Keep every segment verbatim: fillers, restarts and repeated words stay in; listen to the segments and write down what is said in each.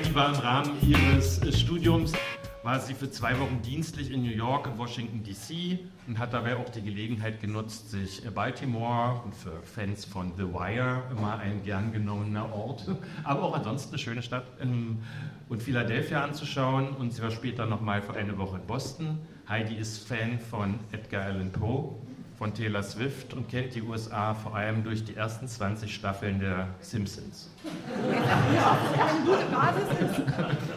Heidi war im Rahmen ihres Studiums, war sie für zwei Wochen dienstlich in New York und Washington D C und hat dabei auch die Gelegenheit genutzt, sich Baltimore und für Fans von The Wire immer ein gern genommener Ort, aber auch ansonsten eine schöne Stadt, ähm, und Philadelphia anzuschauen. Und sie war später nochmal für eine Woche in Boston. Heidi ist Fan von Edgar Allan Poe, von Taylor Swift und kennt die U S A vor allem durch die ersten zwanzig Staffeln der Simpsons. Ja, eine gute Basis ist.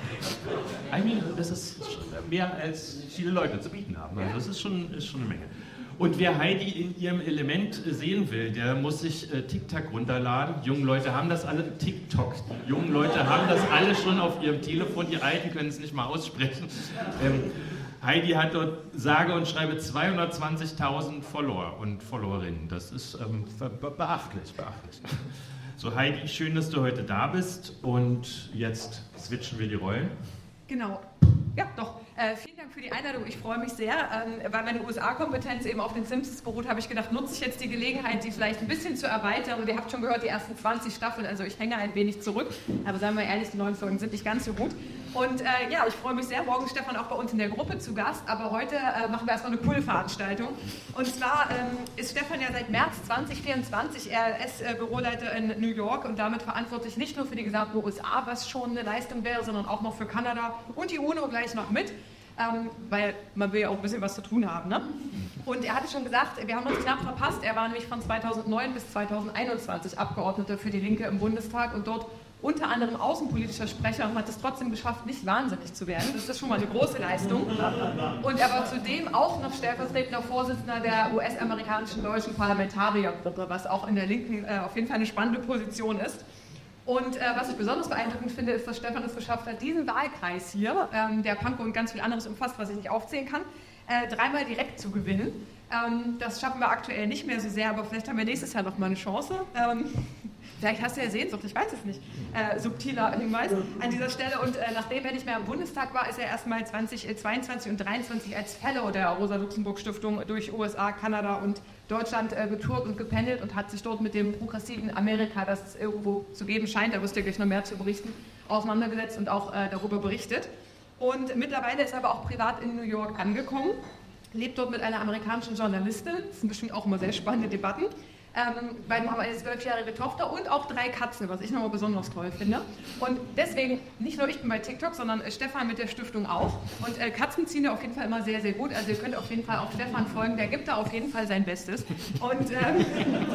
I mean, das ist mehr als viele Leute zu bieten haben. Also das ist schon, ist schon eine Menge. Und wer Heidi in ihrem Element sehen will, der muss sich äh, TikTok runterladen. Die jungen Leute haben das alle, TikTok, die jungen Leute haben das alle schon auf ihrem Telefon, die Alten können es nicht mal aussprechen. Ähm, Heidi hat dort sage und schreibe zweihundertzwanzigtausend Follower und Followerinnen. Das ist ähm, beachtlich, beachtlich. So Heidi, schön, dass du heute da bist und jetzt switchen wir die Rollen. Genau. Ja, doch. Äh, vielen Dank für die Einladung. Ich freue mich sehr. Ähm, weil meine U S A-Kompetenz eben auf den Simpsons beruht, habe ich gedacht, nutze ich jetzt die Gelegenheit, die vielleicht ein bisschen zu erweitern. Und ihr habt schon gehört, die ersten zwanzig Staffeln, also ich hänge ein wenig zurück. Aber seien wir ehrlich, die neuen Folgen sind nicht ganz so gut. Und äh, ja, ich freue mich sehr. Morgen ist Stefan auch bei uns in der Gruppe zu Gast. Aber heute äh, machen wir erstmal eine Pull-Veranstaltung. Und zwar ähm, ist Stefan ja seit März zwanzig vierundzwanzig R L S-Büroleiter in New York und damit verantwortlich nicht nur für die gesamte U S A, was schon eine Leistung wäre, sondern auch noch für Kanada und die UNO gleich noch mit. Ähm, weil man will ja auch ein bisschen was zu tun haben, ne? Und er hatte schon gesagt, wir haben uns knapp verpasst. Er war nämlich von zweitausendneun bis zweitausendeinundzwanzig Abgeordneter für die Linke im Bundestag und dort unter anderem außenpolitischer Sprecher und hat es trotzdem geschafft, nicht wahnsinnig zu werden. Das ist schon mal eine große Leistung. Und er war zudem auch noch stellvertretender Vorsitzender der U S-amerikanischen deutschen Parlamentariergruppe, was auch in der Linken äh, auf jeden Fall eine spannende Position ist. Und äh, was ich besonders beeindruckend finde, ist, dass Stefan es geschafft hat, diesen Wahlkreis hier, ähm, der Pankow und ganz viel anderes umfasst, was ich nicht aufzählen kann, äh, dreimal direkt zu gewinnen. Ähm, das schaffen wir aktuell nicht mehr so sehr, aber vielleicht haben wir nächstes Jahr noch mal eine Chance. Ähm, Vielleicht hast du ja Sehnsucht, ich weiß es nicht. Äh, subtiler Hinweis an dieser Stelle. Und äh, nachdem er nicht mehr im Bundestag war, ist er erstmal zweitausendzweiundzwanzig und zweitausenddreiundzwanzig als Fellow der Rosa-Luxemburg-Stiftung durch U S A, Kanada und Deutschland äh, getourt und gependelt und hat sich dort mit dem progressiven Amerika, das es irgendwo zu geben scheint, da wirst du gleich noch mehr zu berichten, auseinandergesetzt und auch äh, darüber berichtet. Und mittlerweile ist er aber auch privat in New York angekommen, lebt dort mit einer amerikanischen Journalistin. Das sind bestimmt auch immer sehr spannende Debatten. Ähm, beiden haben eine zwölfjährige Tochter und auch drei Katzen, was ich nochmal besonders toll finde. Und deswegen, nicht nur ich bin bei TikTok, sondern Stefan mit der Stiftung auch. Und äh, Katzen ziehen da auf jeden Fall immer sehr, sehr gut. Also ihr könnt auf jeden Fall auch Stefan folgen, der gibt da auf jeden Fall sein Bestes. Und ähm,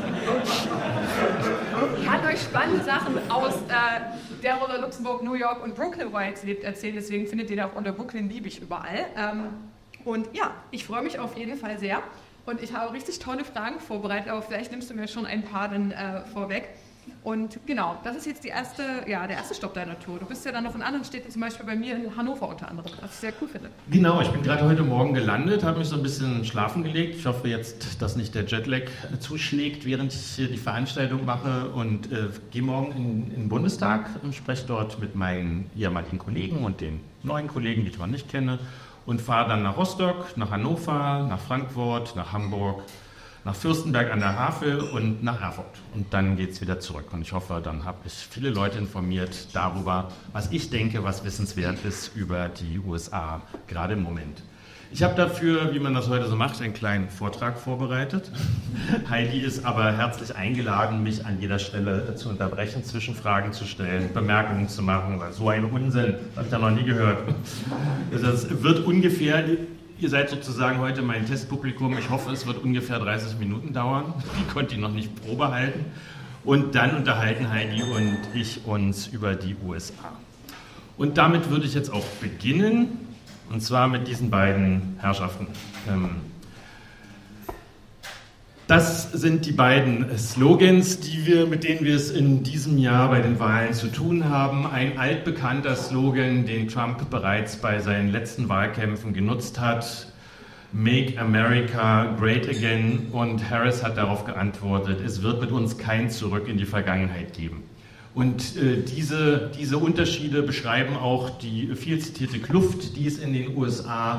kann euch spannende Sachen aus äh, der Rosa Luxemburg, New York und Brooklyn, wo er jetzt lebt, erzählen. Deswegen findet ihr da auch unter Brooklyn liebe ich überall. Ähm, und ja, ich freue mich auf jeden Fall sehr. Und ich habe richtig tolle Fragen vorbereitet, aber vielleicht nimmst du mir schon ein paar dann äh, vorweg. Und genau, das ist jetzt die erste, ja, der erste Stopp deiner Tour. Du bist ja dann noch in anderen Städten, zum Beispiel bei mir in Hannover unter anderem, was ich sehr cool finde. Genau, ich bin gerade heute Morgen gelandet, habe mich so ein bisschen schlafen gelegt. Ich hoffe jetzt, dass nicht der Jetlag zuschlägt, während ich hier die Veranstaltung mache. Und äh, gehe morgen in, in den Bundestag und spreche dort mit meinen ehemaligen Kollegen und den neuen Kollegen, die ich noch nicht kenne. Und fahre dann nach Rostock, nach Hannover, nach Frankfurt, nach Hamburg, nach Fürstenberg an der Havel und nach Erfurt. Und dann geht es wieder zurück. Und ich hoffe, dann habe ich viele Leute informiert darüber, was ich denke, was wissenswert ist über die U S A, gerade im Moment. Ich habe dafür, wie man das heute so macht, einen kleinen Vortrag vorbereitet. Heidi ist aber herzlich eingeladen, mich an jeder Stelle zu unterbrechen, Zwischenfragen zu stellen, Bemerkungen zu machen, weil so ein Unsinn, das habe ich ja noch nie gehört. Das wird ungefähr, ihr seid sozusagen heute mein Testpublikum, ich hoffe, es wird ungefähr dreißig Minuten dauern. Ich konnte ihn noch nicht Probe halten. Und dann unterhalten Heidi und ich uns über die U S A. Und damit würde ich jetzt auch beginnen. Und zwar mit diesen beiden Herrschaften. Das sind die beiden Slogans, die wir, mit denen wir es in diesem Jahr bei den Wahlen zu tun haben. Ein altbekannter Slogan, den Trump bereits bei seinen letzten Wahlkämpfen genutzt hat. Make America Great Again. Und Harris hat darauf geantwortet, es wird mit uns kein Zurück in die Vergangenheit geben. Und äh, diese, diese Unterschiede beschreiben auch die viel zitierte Kluft, die es in den U S A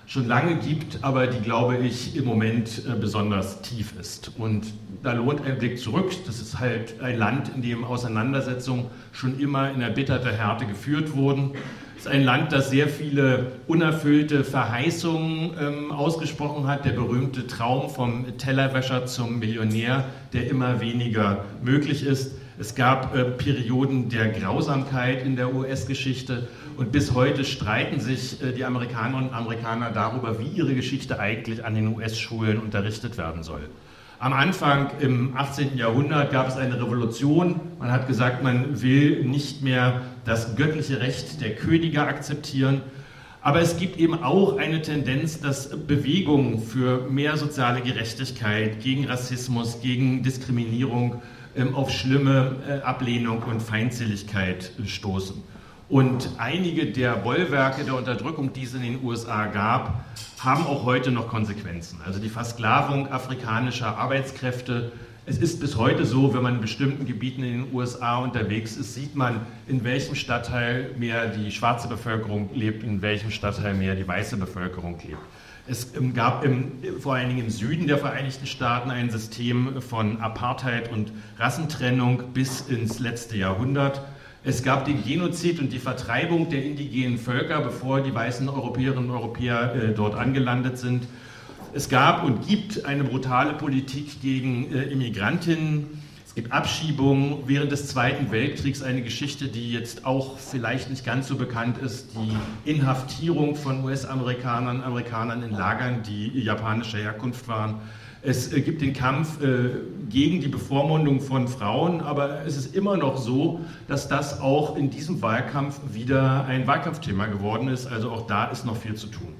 schon lange gibt, aber die, glaube ich, im Moment besonders tief ist. Und da lohnt ein Blick zurück. Das ist halt ein Land, in dem Auseinandersetzungen schon immer in erbitterter Härte geführt wurden. Es ist ein Land, das sehr viele unerfüllte Verheißungen ähm, ausgesprochen hat. Der berühmte Traum vom Tellerwäscher zum Millionär, der immer weniger möglich ist. Es gab äh, Perioden der Grausamkeit in der U S-Geschichte und bis heute streiten sich äh, die Amerikanerinnen und Amerikaner darüber, wie ihre Geschichte eigentlich an den U S-Schulen unterrichtet werden soll. Am Anfang im achtzehnten Jahrhundert gab es eine Revolution. Man hat gesagt, man will nicht mehr das göttliche Recht der Könige akzeptieren. Aber es gibt eben auch eine Tendenz, dass Bewegungen für mehr soziale Gerechtigkeit, gegen Rassismus, gegen Diskriminierung auf schlimme Ablehnung und Feindseligkeit stoßen. Und einige der Bollwerke der Unterdrückung, die es in den U S A gab, haben auch heute noch Konsequenzen. Also die Versklavung afrikanischer Arbeitskräfte. Es ist bis heute so, wenn man in bestimmten Gebieten in den U S A unterwegs ist, sieht man, in welchem Stadtteil mehr die schwarze Bevölkerung lebt, in welchem Stadtteil mehr die weiße Bevölkerung lebt. Es gab im, vor allen Dingen im Süden der Vereinigten Staaten ein System von Apartheid und Rassentrennung bis ins letzte Jahrhundert. Es gab den Genozid und die Vertreibung der indigenen Völker, bevor die weißen Europäerinnen und Europäer äh, dort angelandet sind. Es gab und gibt eine brutale Politik gegen äh, Immigrantinnen. Es gibt Abschiebungen während des Zweiten Weltkriegs, eine Geschichte, die jetzt auch vielleicht nicht ganz so bekannt ist, die Inhaftierung von U S-Amerikanern und Amerikanern in Lagern, die japanischer Herkunft waren. Es äh, gibt den Kampf äh, gegen die Bevormundung von Frauen, aber es ist immer noch so, dass das auch in diesem Wahlkampf wieder ein Wahlkampfthema geworden ist. Also auch da ist noch viel zu tun.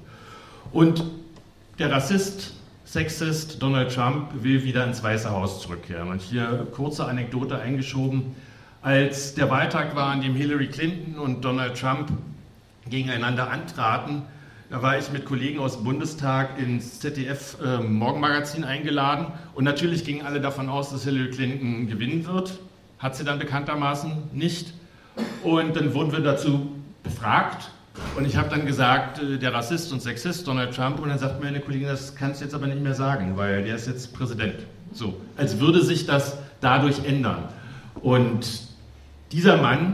Und der Rassist, Sexist Donald Trump will wieder ins Weiße Haus zurückkehren. Und hier kurze Anekdote eingeschoben. Als der Wahltag war, an dem Hillary Clinton und Donald Trump gegeneinander antraten, da war ich mit Kollegen aus dem Bundestag ins Z D F äh, Morgenmagazin eingeladen. Und natürlich gingen alle davon aus, dass Hillary Clinton gewinnen wird. Hat sie dann bekanntermaßen nicht. Und dann wurden wir dazu befragt. Und ich habe dann gesagt, der Rassist und Sexist Donald Trump, und dann sagt mir eine Kollegin, das kannst du jetzt aber nicht mehr sagen, weil der ist jetzt Präsident. So, als würde sich das dadurch ändern. Und dieser Mann,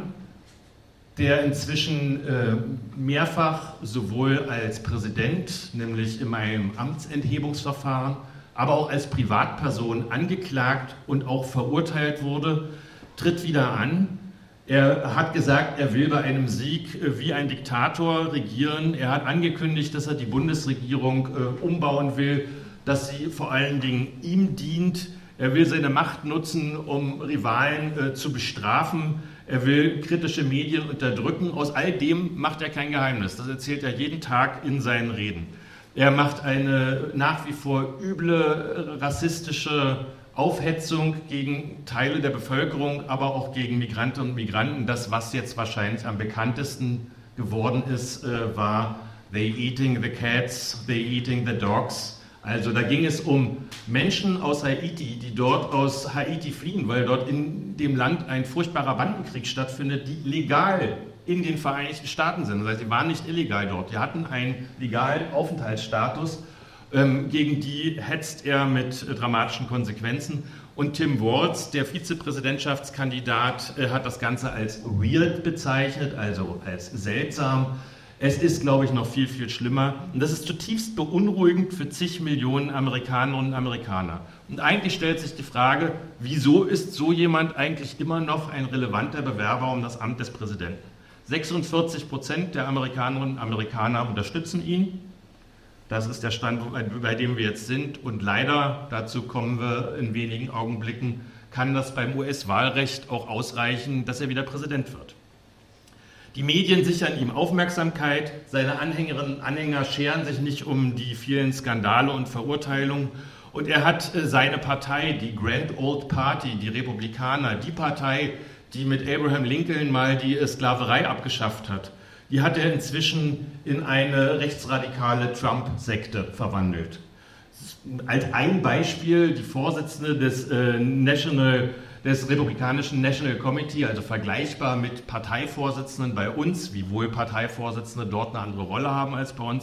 der inzwischen äh, mehrfach sowohl als Präsident, nämlich in einem Amtsenthebungsverfahren, aber auch als Privatperson angeklagt und auch verurteilt wurde, tritt wieder an. Er hat gesagt, er will bei einem Sieg wie ein Diktator regieren. Er hat angekündigt, dass er die Bundesregierung äh, umbauen will, dass sie vor allen Dingen ihm dient. Er will seine Macht nutzen, um Rivalen äh, zu bestrafen. Er will kritische Medien unterdrücken. Aus all dem macht er kein Geheimnis. Das erzählt er jeden Tag in seinen Reden. Er macht eine nach wie vor üble, rassistische Aufhetzung gegen Teile der Bevölkerung, aber auch gegen Migrantinnen und Migranten. Das, was jetzt wahrscheinlich am bekanntesten geworden ist, äh, war "They eating the cats, they eating the dogs". Also da ging es um Menschen aus Haiti, die dort aus Haiti fliehen, weil dort in dem Land ein furchtbarer Bandenkrieg stattfindet, die legal in den Vereinigten Staaten sind. Das heißt, sie waren nicht illegal dort, die hatten einen legalen Aufenthaltsstatus. Ähm, gegen die hetzt er mit äh, dramatischen Konsequenzen. Und Tim Walz, der Vizepräsidentschaftskandidat, äh, hat das Ganze als weird bezeichnet, also als seltsam. Es ist, glaube ich, noch viel, viel schlimmer. Und das ist zutiefst beunruhigend für zig Millionen Amerikanerinnen und Amerikaner. Und eigentlich stellt sich die Frage, wieso ist so jemand eigentlich immer noch ein relevanter Bewerber um das Amt des Präsidenten? sechsundvierzig Prozent der Amerikanerinnen und Amerikaner unterstützen ihn. Das ist der Stand, bei dem wir jetzt sind. Und leider, dazu kommen wir in wenigen Augenblicken, kann das beim U S-Wahlrecht auch ausreichen, dass er wieder Präsident wird. Die Medien sichern ihm Aufmerksamkeit. Seine Anhängerinnen und Anhänger scheren sich nicht um die vielen Skandale und Verurteilungen. Und er hat seine Partei, die Grand Old Party, die Republikaner, die Partei, die mit Abraham Lincoln mal die Sklaverei abgeschafft hat, die hat er inzwischen in eine rechtsradikale Trump-Sekte verwandelt. Als ein Beispiel die Vorsitzende des, äh, National, des Republikanischen National Committee, also vergleichbar mit Parteivorsitzenden bei uns, wiewohl Parteivorsitzende dort eine andere Rolle haben als bei uns,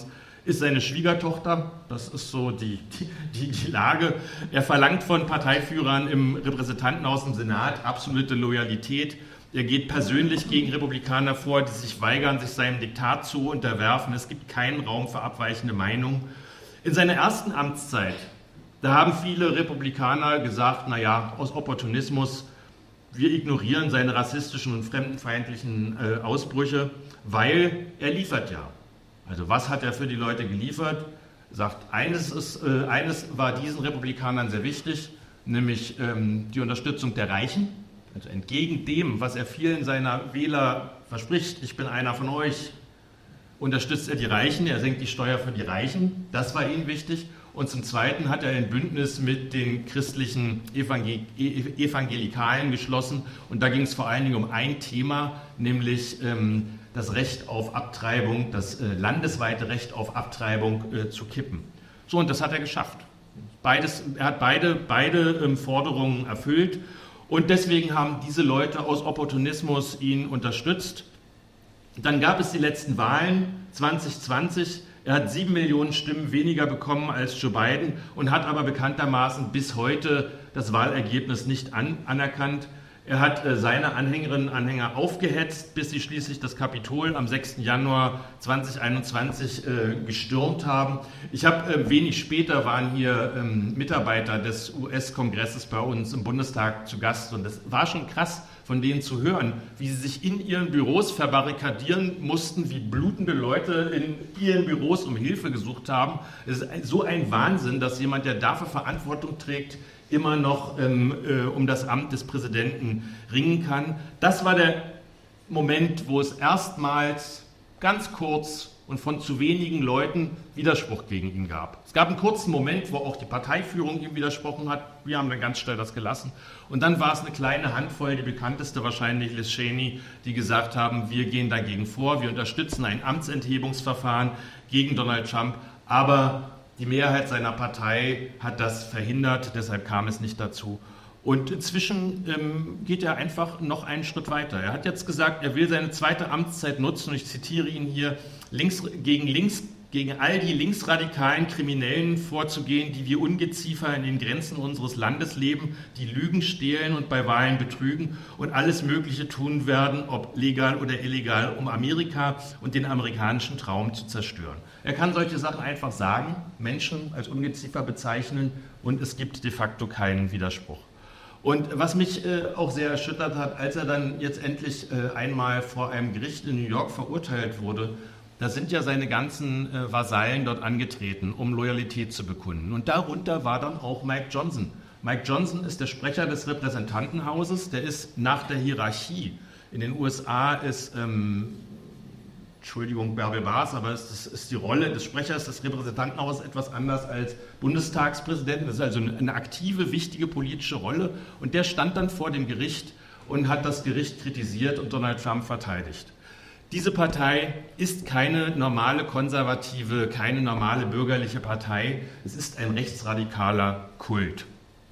ist seine Schwiegertochter. Das ist so die, die, die Lage. Er verlangt von Parteiführern im Repräsentantenhaus, im Senat absolute Loyalität. Er geht persönlich gegen Republikaner vor, die sich weigern, sich seinem Diktat zu unterwerfen. Es gibt keinen Raum für abweichende Meinungen. In seiner ersten Amtszeit, da haben viele Republikaner gesagt, naja, aus Opportunismus, wir ignorieren seine rassistischen und fremdenfeindlichen äh, Ausbrüche, weil er liefert ja. Also was hat er für die Leute geliefert? Er sagt, eines, ist, äh, eines war diesen Republikanern sehr wichtig, nämlich ähm, die Unterstützung der Reichen. Also entgegen dem, was er vielen seiner Wähler verspricht, ich bin einer von euch, unterstützt er die Reichen, er senkt die Steuer für die Reichen, das war ihm wichtig. Und zum Zweiten hat er ein Bündnis mit den christlichen Evangel- Evangelikalen geschlossen. Und da ging es vor allen Dingen um ein Thema, nämlich ähm, das Recht auf Abtreibung, das äh, landesweite Recht auf Abtreibung äh, zu kippen. So, und das hat er geschafft. Beides, er hat beide, beide ähm, Forderungen erfüllt. Und deswegen haben diese Leute aus Opportunismus ihn unterstützt. Dann gab es die letzten Wahlen zwanzig zwanzig. Er hat sieben Millionen Stimmen weniger bekommen als Joe Biden und hat aber bekanntermaßen bis heute das Wahlergebnis nicht an, anerkannt. Er hat äh, seine Anhängerinnen und Anhänger aufgehetzt, bis sie schließlich das Kapitol am sechsten Januar zweitausendeinundzwanzig äh, gestürmt haben. Ich habe äh, wenig später waren hier ähm, Mitarbeiter des U S-Kongresses bei uns im Bundestag zu Gast und es war schon krass, von denen zu hören, wie sie sich in ihren Büros verbarrikadieren mussten, wie blutende Leute in ihren Büros um Hilfe gesucht haben. Es ist so ein Wahnsinn, dass jemand, der dafür Verantwortung trägt, immer noch ähm, äh, um das Amt des Präsidenten ringen kann. Das war der Moment, wo es erstmals ganz kurz und von zu wenigen Leuten Widerspruch gegen ihn gab. Es gab einen kurzen Moment, wo auch die Parteiführung ihm widersprochen hat. Wir haben dann ganz schnell das gelassen. Und dann war es eine kleine Handvoll, die bekannteste wahrscheinlich Liz Cheney, die gesagt haben, wir gehen dagegen vor, wir unterstützen ein Amtsenthebungsverfahren gegen Donald Trump, aber die Mehrheit seiner Partei hat das verhindert, deshalb kam es nicht dazu. Und inzwischen ähm, geht er einfach noch einen Schritt weiter. Er hat jetzt gesagt, er will seine zweite Amtszeit nutzen, und ich zitiere ihn hier, links, gegen, links, gegen all die linksradikalen Kriminellen vorzugehen, die wie Ungeziefer in den Grenzen unseres Landes leben, die Lügen stehlen und bei Wahlen betrügen und alles Mögliche tun werden, ob legal oder illegal, um Amerika und den amerikanischen Traum zu zerstören. Er kann solche Sachen einfach sagen, Menschen als Ungeziefer bezeichnen, und es gibt de facto keinen Widerspruch. Und was mich äh, auch sehr erschüttert hat, als er dann jetzt endlich äh, einmal vor einem Gericht in New York verurteilt wurde, da sind ja seine ganzen äh, Vasallen dort angetreten, um Loyalität zu bekunden. Und darunter war dann auch Mike Johnson. Mike Johnson ist der Sprecher des Repräsentantenhauses, der ist nach der Hierarchie. In den U S A ist, ähm, Entschuldigung, Bärbel Baas, aber es ist, ist die Rolle des Sprechers des Repräsentantenhauses etwas anders als Bundestagspräsidenten. Das ist also eine, eine aktive, wichtige politische Rolle. Und der stand dann vor dem Gericht und hat das Gericht kritisiert und Donald Trump verteidigt. Diese Partei ist keine normale konservative, keine normale bürgerliche Partei. Es ist ein rechtsradikaler Kult.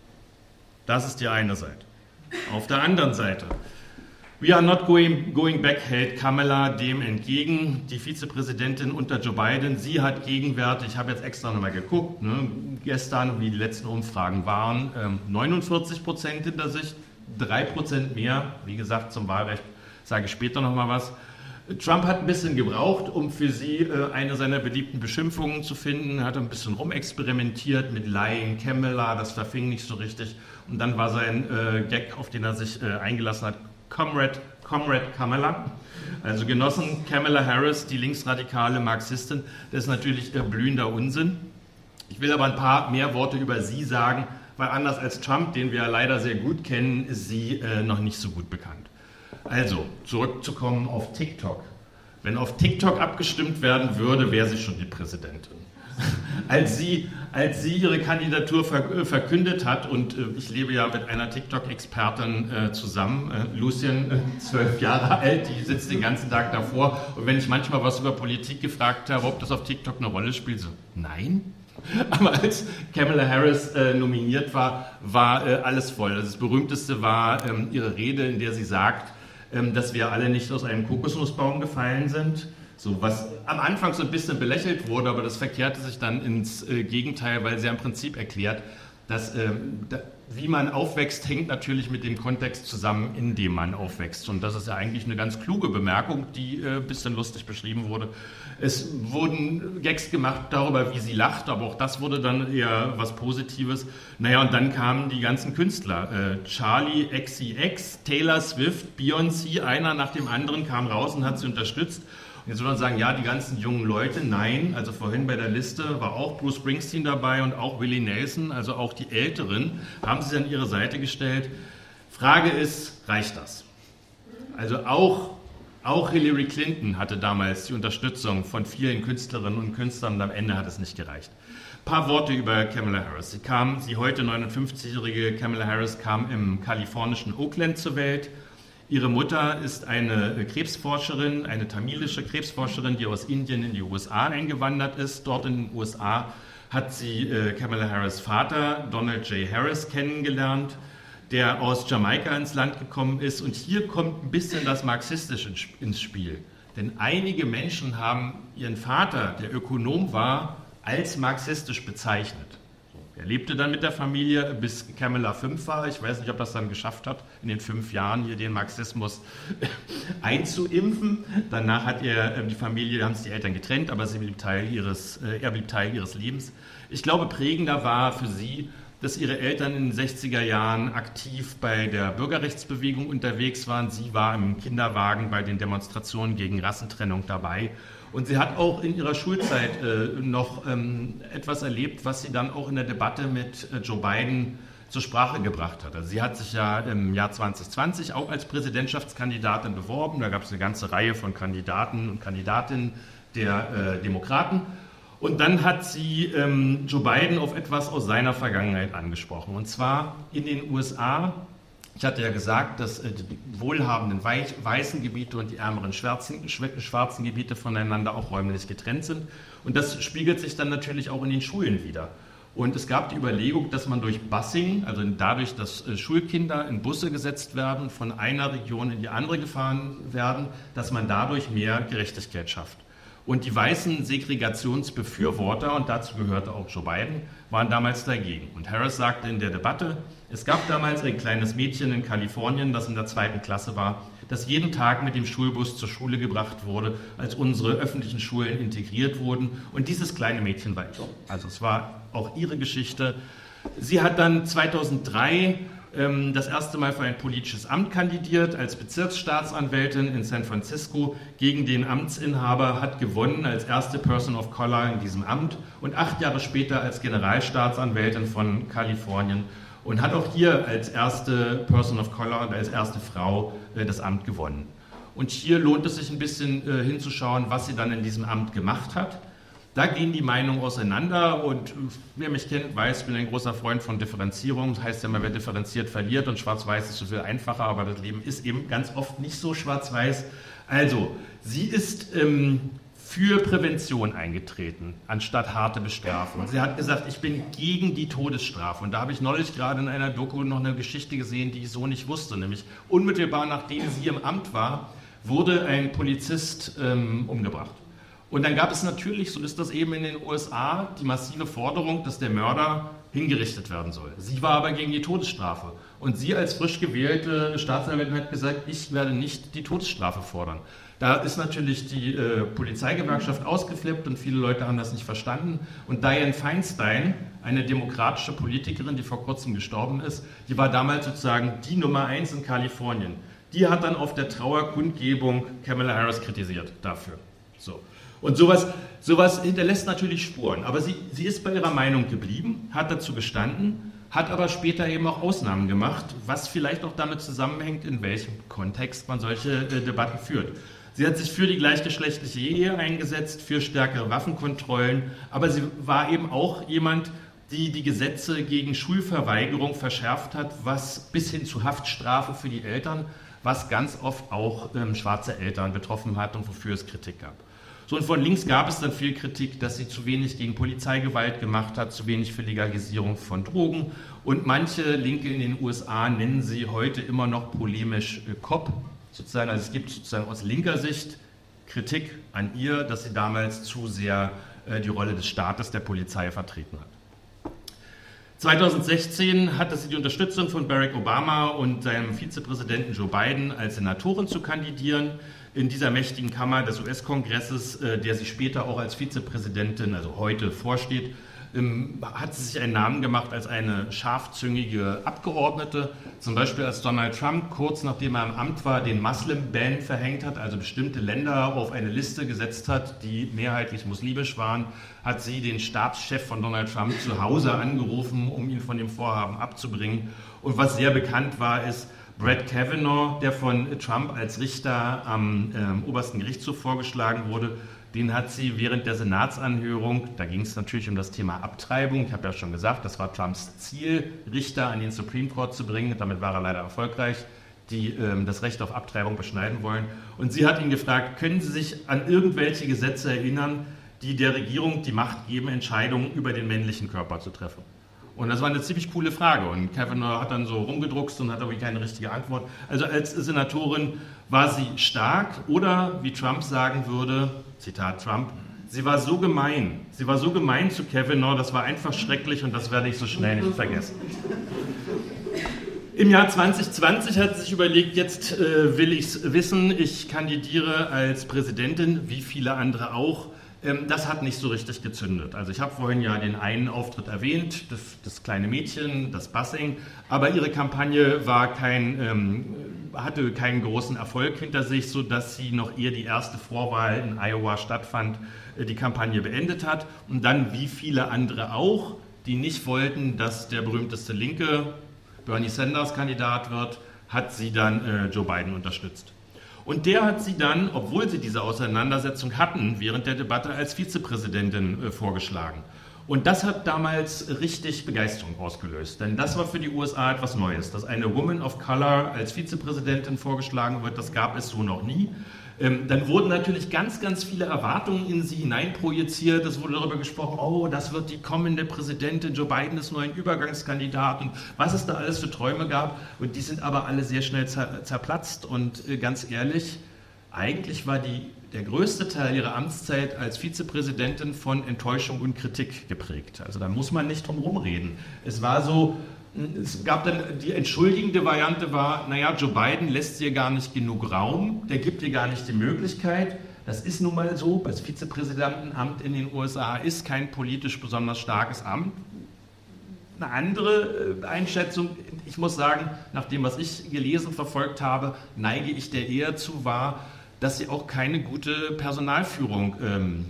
Das ist die eine Seite. Auf der anderen Seite: We are not going, going back, hält Kamala dem entgegen, die Vizepräsidentin unter Joe Biden. Sie hat Gegenwert, ich habe jetzt extra nochmal geguckt, ne, gestern, wie die letzten Umfragen waren, ähm, neunundvierzig Prozent hinter sich, drei Prozent mehr. Wie gesagt, zum Wahlrecht sage ich später nochmal was. Trump hat ein bisschen gebraucht, um für sie äh, eine seiner beliebten Beschimpfungen zu finden. Er hat ein bisschen rumexperimentiert mit Lying Kamala, das verfing nicht so richtig. Und dann war sein äh, Gag, auf den er sich äh, eingelassen hat, Comrade, Comrade Kamala, also Genossen Kamala Harris, die linksradikale Marxistin. Das ist natürlich äh, blühender Unsinn. Ich will aber ein paar mehr Worte über sie sagen, weil anders als Trump, den wir leider sehr gut kennen, ist sie äh, noch nicht so gut bekannt. Also, zurückzukommen auf TikTok. Wenn auf TikTok abgestimmt werden würde, wäre sie schon die Präsidentin. Als sie, als sie ihre Kandidatur verkündet hat, und äh, ich lebe ja mit einer TikTok-Expertin äh, zusammen, äh, Lucien, äh, zwölf Jahre alt, die sitzt den ganzen Tag davor, und wenn ich manchmal was über Politik gefragt habe, ob das auf TikTok eine Rolle spielt, so, nein. Aber als Kamala Harris äh, nominiert war, war äh, alles voll. Das berühmteste war ähm, ihre Rede, in der sie sagt, ähm, dass wir alle nicht aus einem Kokosnussbaum gefallen sind, So, was am Anfang so ein bisschen belächelt wurde, aber das verkehrte sich dann ins äh, Gegenteil, weil sie im Prinzip erklärt, dass ähm, da, wie man aufwächst, hängt natürlich mit dem Kontext zusammen, in dem man aufwächst. Und das ist ja eigentlich eine ganz kluge Bemerkung, die äh, ein bisschen lustig beschrieben wurde. Es wurden Gags gemacht darüber, wie sie lacht, aber auch das wurde dann eher was Positives. Naja, und dann kamen die ganzen Künstler. Äh, Charlie X C X, Taylor Swift, Beyoncé, einer nach dem anderen kam raus und hat sie unterstützt. Und jetzt soll man sagen, ja, die ganzen jungen Leute, nein, also vorhin bei der Liste war auch Bruce Springsteen dabei und auch Willie Nelson, also auch die Älteren, haben sie an ihre Seite gestellt. Frage ist, reicht das? Also auch, auch Hillary Clinton hatte damals die Unterstützung von vielen Künstlerinnen und Künstlern und am Ende hat es nicht gereicht. Ein paar Worte über Kamala Harris. Sie kam, die heute neunundfünfzigjährige Kamala Harris kam im kalifornischen Oakland zur Welt. Ihre Mutter ist eine Krebsforscherin, eine tamilische Krebsforscherin, die aus Indien in die U S A eingewandert ist. Dort in den U S A hat sie äh, Kamala Harris' Vater, Donald J. Harris, kennengelernt, der aus Jamaika ins Land gekommen ist. Und hier kommt ein bisschen das Marxistische ins Spiel. Denn einige Menschen haben ihren Vater, der Ökonom war, als marxistisch bezeichnet. Er lebte dann mit der Familie, bis Kamala fünf war. Ich weiß nicht, ob das dann geschafft hat, in den fünf Jahren hier den Marxismus einzuimpfen. Danach hat er die Familie, haben sich die Eltern getrennt, aber sie blieb Teil ihres, er blieb Teil ihres Lebens. Ich glaube, prägender war für sie, dass ihre Eltern in den sechziger Jahren aktiv bei der Bürgerrechtsbewegung unterwegs waren. Sie war im Kinderwagen bei den Demonstrationen gegen Rassentrennung dabei. Und sie hat auch in ihrer Schulzeit äh, noch ähm, etwas erlebt, was sie dann auch in der Debatte mit äh, Joe Biden zur Sprache gebracht hat. Also sie hat sich ja im Jahr zwanzig zwanzig auch als Präsidentschaftskandidatin beworben. Da gab es eine ganze Reihe von Kandidaten und Kandidatinnen der äh, Demokraten. Und dann hat sie ähm, Joe Biden auf etwas aus seiner Vergangenheit angesprochen. Und zwar in den U S A. Ich hatte ja gesagt, dass äh, die wohlhabenden Weich, weißen Gebiete und die ärmeren schwarzen, schwarzen Gebiete voneinander auch räumlich getrennt sind. Und das spiegelt sich dann natürlich auch in den Schulen wieder. Und es gab die Überlegung, dass man durch Busing, also dadurch, dass äh, Schulkinder in Busse gesetzt werden, von einer Region in die andere gefahren werden, dass man dadurch mehr Gerechtigkeit schafft. Und die weißen Segregationsbefürworter, und dazu gehörte auch Joe Biden, waren damals dagegen. Und Harris sagte in der Debatte, es gab damals ein kleines Mädchen in Kalifornien, das in der zweiten Klasse war, das jeden Tag mit dem Schulbus zur Schule gebracht wurde, als unsere öffentlichen Schulen integriert wurden. Und dieses kleine Mädchen war ich. Also es war auch ihre Geschichte. Sie hat dann zweitausenddrei ähm, das erste Mal für ein politisches Amt kandidiert, als Bezirksstaatsanwältin in San Francisco gegen den Amtsinhaber, hat gewonnen als erste Person of Color in diesem Amt und acht Jahre später als Generalstaatsanwältin von Kalifornien und hat auch hier als erste Person of Color und als erste Frau äh, das Amt gewonnen. Und hier lohnt es sich ein bisschen äh, hinzuschauen, was sie dann in diesem Amt gemacht hat. Da gehen die Meinungen auseinander und wer mich kennt, weiß, ich bin ein großer Freund von Differenzierung. Das heißt ja immer, wer differenziert, verliert und schwarz-weiß ist so viel einfacher, aber das Leben ist eben ganz oft nicht so schwarz-weiß. Also, sie ist ähm, für Prävention eingetreten, anstatt harte Bestrafung. Sie hat gesagt, ich bin gegen die Todesstrafe. Und da habe ich neulich gerade in einer Doku noch eine Geschichte gesehen, die ich so nicht wusste. Nämlich unmittelbar nachdem sie im Amt war, wurde ein Polizist ähm, umgebracht. Und dann gab es natürlich, so ist das eben in den U S A, die massive Forderung, dass der Mörder hingerichtet werden soll. Sie war aber gegen die Todesstrafe. Und sie als frisch gewählte Staatsanwältin hat gesagt, ich werde nicht die Todesstrafe fordern. Da ist natürlich die äh, Polizeigewerkschaft ausgeflippt und viele Leute haben das nicht verstanden. Und Dianne Feinstein, eine demokratische Politikerin, die vor kurzem gestorben ist, die war damals sozusagen die Nummer eins in Kalifornien. Die hat dann auf der Trauerkundgebung Kamala Harris kritisiert dafür. So. Und sowas, sowas hinterlässt natürlich Spuren. Aber sie, sie ist bei ihrer Meinung geblieben, hat dazu gestanden, hat aber später eben auch Ausnahmen gemacht, was vielleicht auch damit zusammenhängt, in welchem Kontext man solche äh, Debatten führt. Sie hat sich für die gleichgeschlechtliche Ehe eingesetzt, für stärkere Waffenkontrollen, aber sie war eben auch jemand, die die Gesetze gegen Schulverweigerung verschärft hat, was bis hin zu Haftstrafe für die Eltern, was ganz oft auch ähm, schwarze Eltern betroffen hat und wofür es Kritik gab. So, und von links gab es dann viel Kritik, dass sie zu wenig gegen Polizeigewalt gemacht hat, zu wenig für Legalisierung von Drogen. Und manche Linke in den U S A nennen sie heute immer noch polemisch äh, Cop, sozusagen. Also es gibt sozusagen aus linker Sicht Kritik an ihr, dass sie damals zu sehr äh, die Rolle des Staates, der Polizei vertreten hat. zweitausendsechzehn hatte sie die Unterstützung von Barack Obama und seinem Vizepräsidenten Joe Biden als Senatorin zu kandidieren in dieser mächtigen Kammer des U S-Kongresses, äh, der sie später auch als Vizepräsidentin, also heute, vorsteht. Ähm, hat sie sich einen Namen gemacht als eine scharfzüngige Abgeordnete, zum Beispiel als Donald Trump kurz nachdem er im Amt war, den Muslim-Ban verhängt hat, also bestimmte Länder auf eine Liste gesetzt hat, die mehrheitlich muslimisch waren, hat sie den Stabschef von Donald Trump zu Hause angerufen, um ihn von dem Vorhaben abzubringen. Und was sehr bekannt war, ist Brett Kavanaugh, der von Trump als Richter am ähm, obersten Gerichtshof vorgeschlagen wurde. Den hat sie während der Senatsanhörung, da ging es natürlich um das Thema Abtreibung, ich habe ja schon gesagt, das war Trumps Ziel, Richter an den Supreme Court zu bringen, damit war er leider erfolgreich, die ähm, das Recht auf Abtreibung beschneiden wollen. Und sie hat ihn gefragt, können Sie sich an irgendwelche Gesetze erinnern, die der Regierung die Macht geben, Entscheidungen über den männlichen Körper zu treffen? Und das war eine ziemlich coole Frage. Und Kavanaugh hat dann so rumgedruckst und hat irgendwie keine richtige Antwort. Also als Senatorin war sie stark oder, wie Trump sagen würde, Zitat Trump, sie war so gemein. Sie war so gemein zu Kavanaugh, das war einfach schrecklich und das werde ich so schnell nicht vergessen. Im Jahr zwanzig zwanzig hat sie sich überlegt, jetzt äh, will ich es wissen, ich kandidiere als Präsidentin, wie viele andere auch. Das hat nicht so richtig gezündet. Also ich habe vorhin ja den einen Auftritt erwähnt, das, das kleine Mädchen, das Bussing, aber ihre Kampagne war kein, ähm, hatte keinen großen Erfolg hinter sich, sodass sie noch ehe die erste Vorwahl in Iowa stattfand, die Kampagne beendet hat. Und dann, wie viele andere auch, die nicht wollten, dass der berühmteste Linke Bernie Sanders Kandidat wird, hat sie dann äh, Joe Biden unterstützt. Und der hat sie dann, obwohl sie diese Auseinandersetzung hatten, während der Debatte als Vizepräsidentin äh, vorgeschlagen. Und das hat damals richtig Begeisterung ausgelöst, denn das war für die U S A etwas Neues, dass eine Woman of Color als Vizepräsidentin vorgeschlagen wird, das gab es so noch nie. Ähm, dann wurden natürlich ganz, ganz viele Erwartungen in sie hineinprojiziert. Es wurde darüber gesprochen, oh, das wird die kommende Präsidentin, Joe Biden ist nur ein Übergangskandidat und was es da alles für Träume gab. Und die sind aber alle sehr schnell zer zerplatzt und äh, ganz ehrlich, eigentlich war die, der größte Teil ihrer Amtszeit als Vizepräsidentin von Enttäuschung und Kritik geprägt. Also da muss man nicht drum rumreden. Es war so, es gab dann, die entschuldigende Variante war, naja, Joe Biden lässt ihr gar nicht genug Raum, der gibt ihr gar nicht die Möglichkeit. Das ist nun mal so, das Vizepräsidentenamt in den U S A ist kein politisch besonders starkes Amt. Eine andere Einschätzung, ich muss sagen, nach dem, was ich gelesen, verfolgt habe, neige ich der eher zu, war, dass sie auch keine gute Personalführung ähm,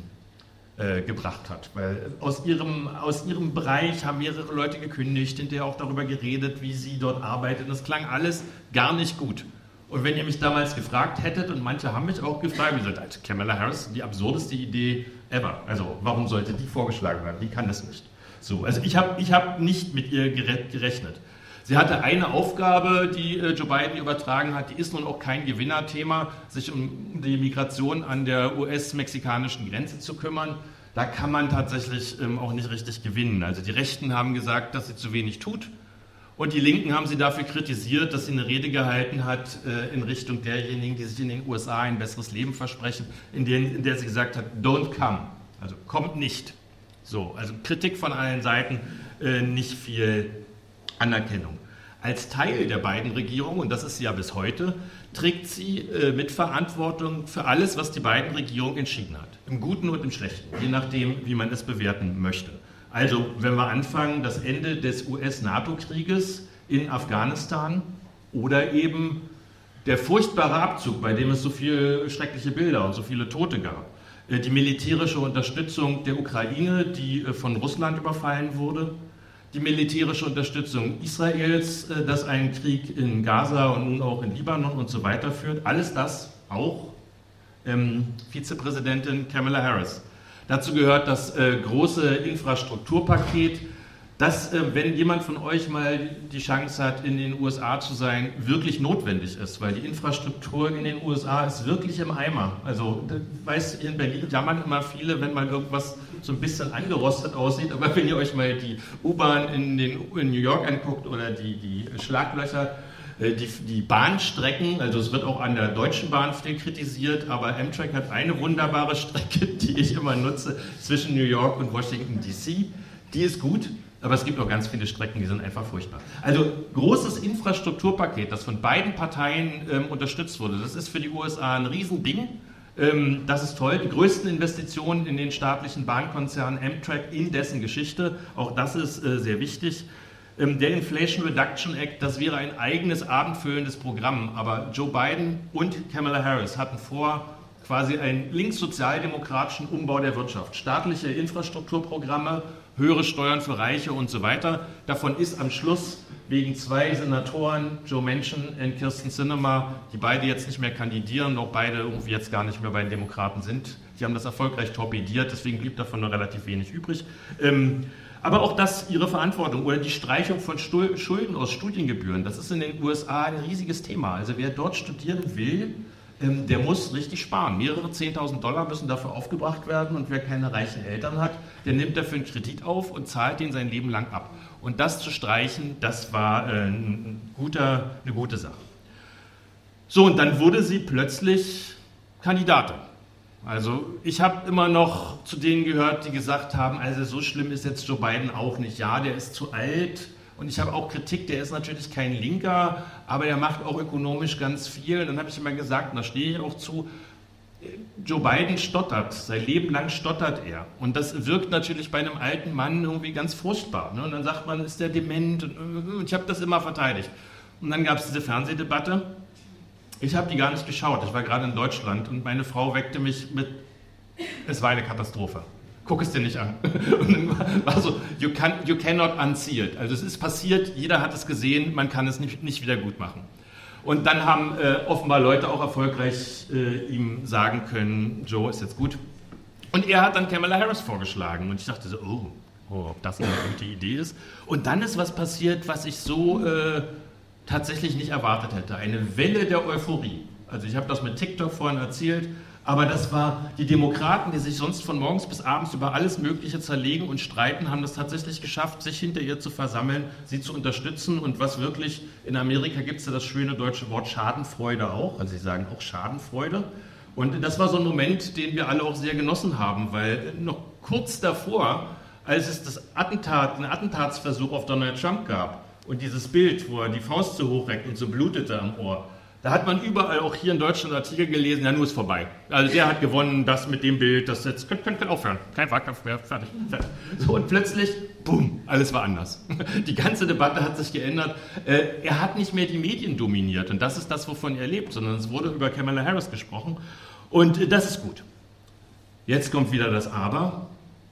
äh, gebracht hat. Weil aus ihrem, aus ihrem Bereich haben mehrere Leute gekündigt, hinterher auch darüber geredet, wie sie dort arbeitet. Das klang alles gar nicht gut. Und wenn ihr mich damals gefragt hättet, und manche haben mich auch gefragt, wie gesagt, Kamala Harris, die absurdeste Idee ever. Also warum sollte die vorgeschlagen werden? Die kann das nicht. So, also ich habe ich hab nicht mit ihr gerechnet. Sie hatte eine Aufgabe, die äh, Joe Biden übertragen hat, die ist nun auch kein Gewinnerthema, sich um die Migration an der U S-mexikanischen Grenze zu kümmern. Da kann man tatsächlich ähm, auch nicht richtig gewinnen. Also die Rechten haben gesagt, dass sie zu wenig tut und die Linken haben sie dafür kritisiert, dass sie eine Rede gehalten hat äh, in Richtung derjenigen, die sich in den U S A ein besseres Leben versprechen, in, denen, in der sie gesagt hat, don't come, also kommt nicht. So, also Kritik von allen Seiten, äh, nicht viel Anerkennung. Als Teil der beiden Regierungen, und das ist sie ja bis heute, trägt sie äh, Mitverantwortung für alles, was die beiden Regierungen entschieden hat. Im Guten und im Schlechten, je nachdem, wie man es bewerten möchte. Also, wenn wir anfangen, das Ende des U S-NATO-Krieges in Afghanistan oder eben der furchtbare Abzug, bei dem es so viele schreckliche Bilder und so viele Tote gab. Die militärische Unterstützung der Ukraine, die von Russland überfallen wurde, die militärische Unterstützung Israels, das einen Krieg in Gaza und nun auch in Libanon und so weiter führt, alles das auch ähm, Vizepräsidentin Kamala Harris. Dazu gehört das äh, große Infrastrukturpaket, das, äh, wenn jemand von euch mal die Chance hat, in den U S A zu sein, wirklich notwendig ist, weil die Infrastruktur in den U S A ist wirklich im Eimer. Also, weiß, in Berlin jammern immer viele, wenn mal irgendwas so ein bisschen angerostet aussieht, aber wenn ihr euch mal die U-Bahn in, in New York anguckt oder die, die Schlaglöcher Die, die Bahnstrecken, also es wird auch an der Deutschen Bahn viel kritisiert, aber Amtrak hat eine wunderbare Strecke, die ich immer nutze, zwischen New York und Washington D C. Die ist gut, aber es gibt auch ganz viele Strecken, die sind einfach furchtbar. Also großes Infrastrukturpaket, das von beiden Parteien ähm, unterstützt wurde, das ist für die U S A ein Riesending. Ähm, das ist toll. Die größten Investitionen in den staatlichen Bahnkonzern Amtrak in dessen Geschichte, auch das ist äh, sehr wichtig. Der Inflation Reduction Act, das wäre ein eigenes abendfüllendes Programm, aber Joe Biden und Kamala Harris hatten vor, quasi einen linkssozialdemokratischen Umbau der Wirtschaft, staatliche Infrastrukturprogramme, höhere Steuern für Reiche und so weiter. Davon ist am Schluss wegen zwei Senatoren, Joe Manchin und Kyrsten Sinema, die beide jetzt nicht mehr kandidieren, noch beide irgendwie jetzt gar nicht mehr bei den Demokraten sind. Die haben das erfolgreich torpediert, deswegen blieb davon nur relativ wenig übrig. Ähm, Aber auch das, ihre Verantwortung oder die Streichung von Schulden aus Studiengebühren, das ist in den U S A ein riesiges Thema. Also wer dort studieren will, der muss richtig sparen. Mehrere zehntausend Dollar müssen dafür aufgebracht werden und wer keine reichen Eltern hat, der nimmt dafür einen Kredit auf und zahlt den sein Leben lang ab. Und das zu streichen, das war ein guter, eine gute Sache. So, und dann wurde sie plötzlich Kandidatin. Also ich habe immer noch zu denen gehört, die gesagt haben, also so schlimm ist jetzt Joe Biden auch nicht. Ja, der ist zu alt und ich habe auch Kritik, der ist natürlich kein Linker, aber der macht auch ökonomisch ganz viel. Dann habe ich immer gesagt, und da stehe ich auch zu, Joe Biden stottert, sein Leben lang stottert er. Und das wirkt natürlich bei einem alten Mann irgendwie ganz furchtbar. Ne? Und dann sagt man, ist der dement? Und ich habe das immer verteidigt. Und dann gab es diese Fernsehdebatte. Ich habe die gar nicht geschaut, ich war gerade in Deutschland und meine Frau weckte mich mit, es war eine Katastrophe, guck es dir nicht an. Und dann war so, you, can, you cannot unsee it. Also es ist passiert, jeder hat es gesehen, man kann es nicht, nicht wieder gut machen. Und dann haben äh, offenbar Leute auch erfolgreich äh, ihm sagen können, Joe ist jetzt gut. Und er hat dann Kamala Harris vorgeschlagen und ich dachte so, oh, oh ob das eine gute Idee ist. Und dann ist was passiert, was ich so... Äh, tatsächlich nicht erwartet hätte. Eine Welle der Euphorie. Also ich habe das mit TikTok vorhin erzählt, aber das war die Demokraten, die sich sonst von morgens bis abends über alles Mögliche zerlegen und streiten, haben das tatsächlich geschafft, sich hinter ihr zu versammeln, sie zu unterstützen und was wirklich, in Amerika gibt es ja das schöne deutsche Wort Schadenfreude auch, also sie sagen auch Schadenfreude und das war so ein Moment, den wir alle auch sehr genossen haben, weil noch kurz davor, als es das Attentat, einen Attentatsversuch auf Donald Trump gab, und dieses Bild, wo er die Faust so hochreckt und so blutete am Ohr, da hat man überall, auch hier in Deutschland, Artikel gelesen, ja, nur ist vorbei. Also der hat gewonnen, das mit dem Bild, das jetzt, könnt, könnt, könnt aufhören, kein Wahlkampf mehr, fertig, fertig. So, und plötzlich, bumm, alles war anders. Die ganze Debatte hat sich geändert. Äh, er hat nicht mehr die Medien dominiert und das ist das, wovon er lebt, sondern es wurde über Kamala Harris gesprochen und äh, das ist gut. Jetzt kommt wieder das Aber.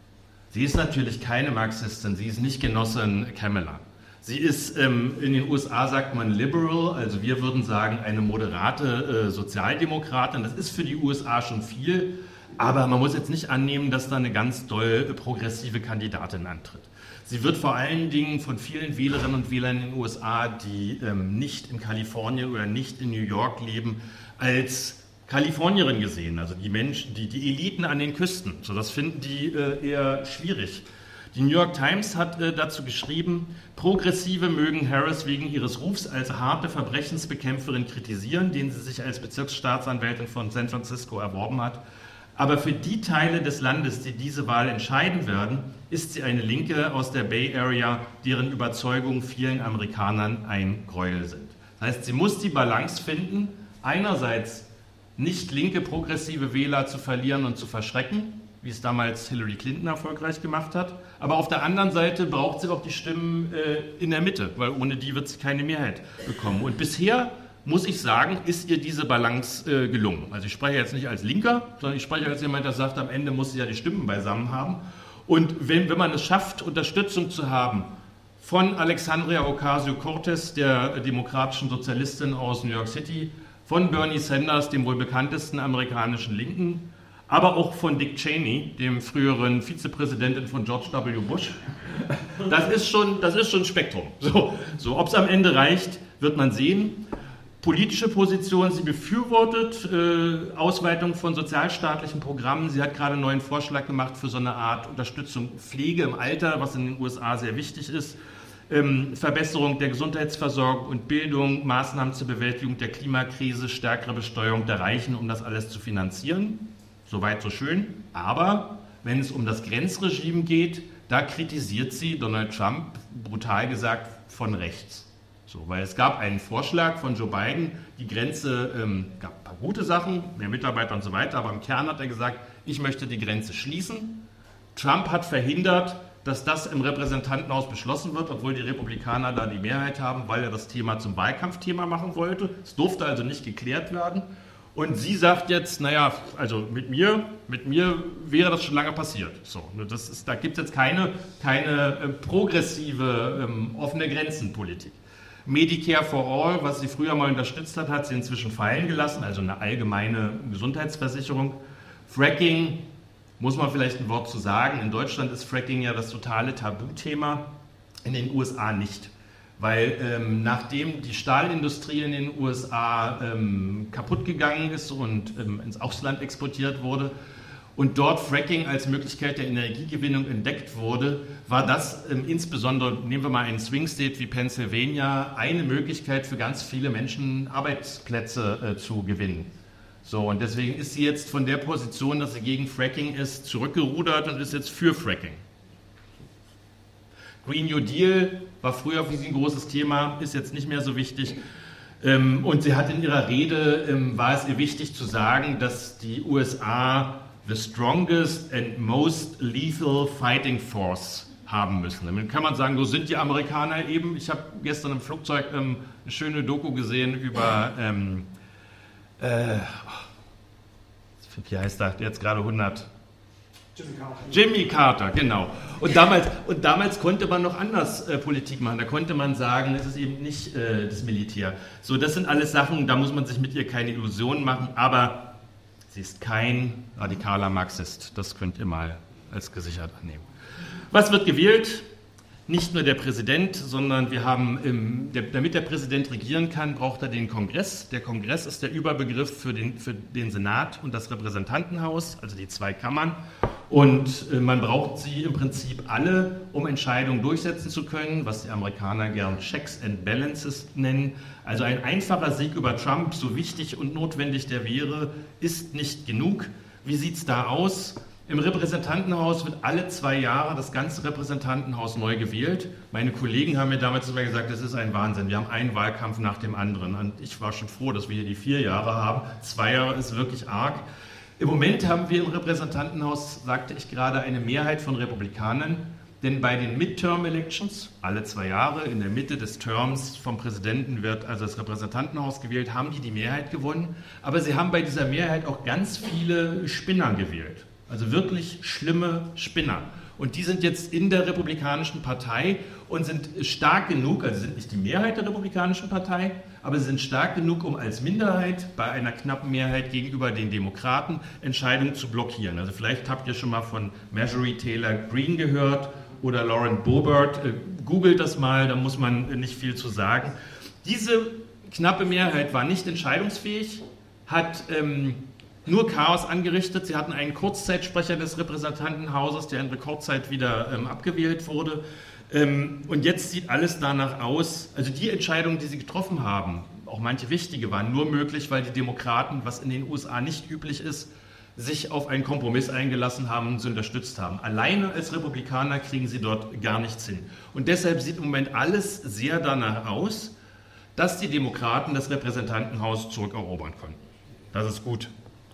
Sie ist natürlich keine Marxistin, sie ist nicht Genossin Kamala. Sie ist, ähm, in den U S A sagt man liberal, also wir würden sagen eine moderate äh, Sozialdemokratin. Das ist für die U S A schon viel, aber man muss jetzt nicht annehmen, dass da eine ganz doll äh, progressive Kandidatin antritt. Sie wird vor allen Dingen von vielen Wählerinnen und Wählern in den U S A, die ähm, nicht in Kalifornien oder nicht in New York leben, als Kalifornierin gesehen. Also die Menschen, die, die Eliten an den Küsten. So, das finden die äh, eher schwierig. Die New York Times hat äh, dazu geschrieben, Progressive mögen Harris wegen ihres Rufs als harte Verbrechensbekämpferin kritisieren, den sie sich als Bezirksstaatsanwältin von San Francisco erworben hat. Aber für die Teile des Landes, die diese Wahl entscheiden werden, ist sie eine Linke aus der Bay Area, deren Überzeugungen vielen Amerikanern ein Gräuel sind. Das heißt, sie muss die Balance finden, einerseits nicht linke progressive Wähler zu verlieren und zu verschrecken, wie es damals Hillary Clinton erfolgreich gemacht hat. Aber auf der anderen Seite braucht sie auch die Stimmen äh, in der Mitte, weil ohne die wird sie keine Mehrheit bekommen. Und bisher, muss ich sagen, ist ihr diese Balance äh, gelungen. Also ich spreche jetzt nicht als Linker, sondern ich spreche als jemand, der sagt, am Ende muss sie ja die Stimmen beisammen haben. Und wenn, wenn man es schafft, Unterstützung zu haben von Alexandria Ocasio-Cortez, der demokratischen Sozialistin aus New York City, von Bernie Sanders, dem wohl bekanntesten amerikanischen Linken, aber auch von Dick Cheney, dem früheren Vizepräsidenten von George W. Bush. Das ist schon, das ist schon ein Spektrum. So, so, ob es am Ende reicht, wird man sehen. Politische Position, sie befürwortet äh, Ausweitung von sozialstaatlichen Programmen. Sie hat gerade einen neuen Vorschlag gemacht für so eine Art Unterstützung Pflege im Alter, was in den U S A sehr wichtig ist. ähm, Verbesserung der Gesundheitsversorgung und Bildung, Maßnahmen zur Bewältigung der Klimakrise, stärkere Besteuerung der Reichen, um das alles zu finanzieren. Soweit so schön. Aber wenn es um das Grenzregime geht, da kritisiert sie Donald Trump, brutal gesagt, von rechts. So, weil es gab einen Vorschlag von Joe Biden, die Grenze, ähm, gab ein paar gute Sachen, mehr Mitarbeiter und so weiter, aber im Kern hat er gesagt, ich möchte die Grenze schließen. Trump hat verhindert, dass das im Repräsentantenhaus beschlossen wird, obwohl die Republikaner da die Mehrheit haben, weil er das Thema zum Wahlkampfthema machen wollte. Es durfte also nicht geklärt werden. Und sie sagt jetzt, naja, also mit mir, mit mir wäre das schon lange passiert. So, das ist, da gibt es jetzt keine, keine äh, progressive, ähm, offene Grenzenpolitik. Medicare for All, was sie früher mal unterstützt hat, hat sie inzwischen fallen gelassen, also eine allgemeine Gesundheitsversicherung. Fracking, muss man vielleicht ein Wort zu sagen, in Deutschland ist Fracking ja das totale Tabuthema, in den U S A nicht. Weil ähm, nachdem die Stahlindustrie in den U S A ähm, kaputt gegangen ist und ähm, ins Ausland exportiert wurde und dort Fracking als Möglichkeit der Energiegewinnung entdeckt wurde, war das ähm, insbesondere, nehmen wir mal einen Swing State wie Pennsylvania, eine Möglichkeit für ganz viele Menschen Arbeitsplätze äh, zu gewinnen. So, und deswegen ist sie jetzt von der Position, dass sie gegen Fracking ist, zurückgerudert und ist jetzt für Fracking. Green New Deal war früher für sie ein großes Thema, ist jetzt nicht mehr so wichtig. Und sie hat in ihrer Rede, war es ihr wichtig zu sagen, dass die U S A the strongest and most lethal fighting force haben müssen. Damit kann man sagen, so sind die Amerikaner eben. Ich habe gestern im Flugzeug eine schöne Doku gesehen über, ähm, äh, wie heißt der, jetzt gerade hundert... Jimmy Carter. Jimmy Carter, genau. Und damals, und damals konnte man noch anders äh, Politik machen. Da konnte man sagen, es ist eben nicht äh, das Militär. So, das sind alles Sachen, da muss man sich mit ihr keine Illusionen machen. Aber sie ist kein radikaler Marxist. Das könnt ihr mal als gesichert annehmen. Was wird gewählt? Nicht nur der Präsident, sondern wir haben, im, der, damit der Präsident regieren kann, braucht er den Kongress. Der Kongress ist der Überbegriff für den, für den Senat und das Repräsentantenhaus, also die zwei Kammern. Und äh, man braucht sie im Prinzip alle, um Entscheidungen durchsetzen zu können, was die Amerikaner gern Checks and Balances nennen. Also ein einfacher Sieg über Trump, so wichtig und notwendig der wäre, ist nicht genug. Wie sieht es da aus? Im Repräsentantenhaus wird alle zwei Jahre das ganze Repräsentantenhaus neu gewählt. Meine Kollegen haben mir damals sogar gesagt, das ist ein Wahnsinn. Wir haben einen Wahlkampf nach dem anderen. Und ich war schon froh, dass wir hier die vier Jahre haben. Zwei Jahre ist wirklich arg. Im Moment haben wir im Repräsentantenhaus, sagte ich gerade, eine Mehrheit von Republikanern. Denn bei den Midterm-Elections, alle zwei Jahre, in der Mitte des Terms vom Präsidenten wird also das Repräsentantenhaus gewählt, haben die die Mehrheit gewonnen. Aber sie haben bei dieser Mehrheit auch ganz viele Spinner gewählt. Also wirklich schlimme Spinner. Und die sind jetzt in der Republikanischen Partei und sind stark genug, also sind nicht die Mehrheit der Republikanischen Partei, aber sie sind stark genug, um als Minderheit bei einer knappen Mehrheit gegenüber den Demokraten Entscheidungen zu blockieren. Also vielleicht habt ihr schon mal von Marjorie Taylor Greene gehört oder Lauren Boebert. Googelt das mal, da muss man nicht viel zu sagen. Diese knappe Mehrheit war nicht entscheidungsfähig, hat ähm, nur Chaos angerichtet. Sie hatten einen Kurzzeitsprecher des Repräsentantenhauses, der in Rekordzeit wieder ähm, abgewählt wurde. Ähm, und jetzt sieht alles danach aus, also die Entscheidungen, die sie getroffen haben, auch manche wichtige, waren nur möglich, weil die Demokraten, was in den U S A nicht üblich ist, sich auf einen Kompromiss eingelassen haben und sie unterstützt haben. Alleine als Republikaner kriegen sie dort gar nichts hin. Und deshalb sieht im Moment alles sehr danach aus, dass die Demokraten das Repräsentantenhaus zurückerobern können. Das ist gut.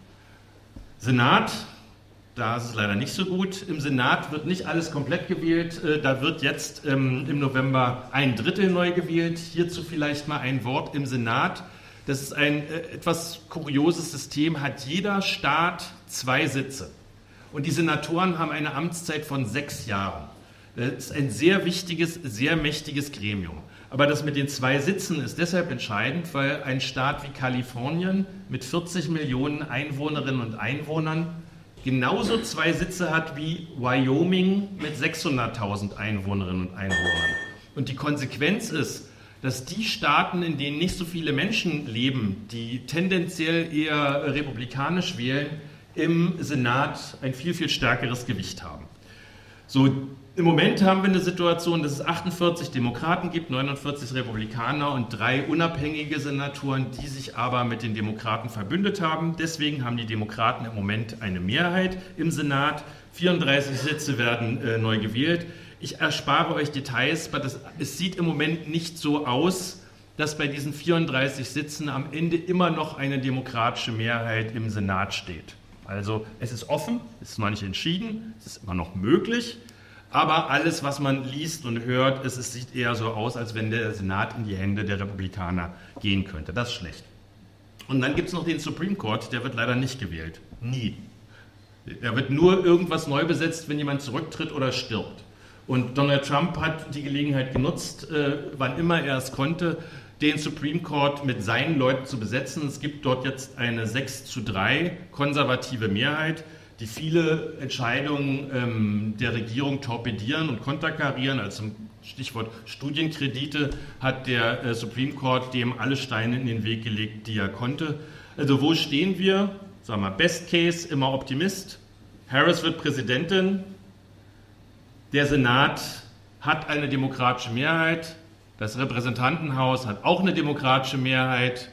Senat, da ist es leider nicht so gut. Im Senat wird nicht alles komplett gewählt. Da wird jetzt ähm, im November ein Drittel neu gewählt. Hierzu vielleicht mal ein Wort im Senat. Das ist ein äh, etwas kurioses System, hat jeder Staat zwei Sitze. Und die Senatoren haben eine Amtszeit von sechs Jahren. Das ist ein sehr wichtiges, sehr mächtiges Gremium. Aber das mit den zwei Sitzen ist deshalb entscheidend, weil ein Staat wie Kalifornien mit vierzig Millionen Einwohnerinnen und Einwohnern genauso zwei Sitze hat wie Wyoming mit sechshunderttausend Einwohnerinnen und Einwohnern. Und die Konsequenz ist, dass die Staaten, in denen nicht so viele Menschen leben, die tendenziell eher republikanisch wählen, im Senat ein viel, viel stärkeres Gewicht haben. So, Im Moment haben wir eine Situation, dass es achtundvierzig Demokraten gibt, neunundvierzig Republikaner und drei unabhängige Senatoren, die sich aber mit den Demokraten verbündet haben. Deswegen haben die Demokraten im Moment eine Mehrheit im Senat. vierunddreißig Sitze werden äh, neu gewählt. Ich erspare euch Details, aber das, es sieht im Moment nicht so aus, dass bei diesen vierunddreißig Sitzen am Ende immer noch eine demokratische Mehrheit im Senat steht. Also es ist offen, es ist noch nicht entschieden, es ist immer noch möglich. Aber alles, was man liest und hört, es, es sieht eher so aus, als wenn der Senat in die Hände der Republikaner gehen könnte. Das ist schlecht. Und dann gibt es noch den Supreme Court, der wird leider nicht gewählt. Nie. Er wird nur irgendwas neu besetzt, wenn jemand zurücktritt oder stirbt. Und Donald Trump hat die Gelegenheit genutzt, äh, wann immer er es konnte, den Supreme Court mit seinen Leuten zu besetzen. Es gibt dort jetzt eine sechs zu drei konservative Mehrheit, die viele Entscheidungen ähm, der Regierung torpedieren und konterkarieren. Also zum Stichwort Studienkredite hat der äh, Supreme Court dem alle Steine in den Weg gelegt, die er konnte. Also wo stehen wir? Sagen wir, Best Case, immer Optimist. Harris wird Präsidentin. Der Senat hat eine demokratische Mehrheit. Das Repräsentantenhaus hat auch eine demokratische Mehrheit.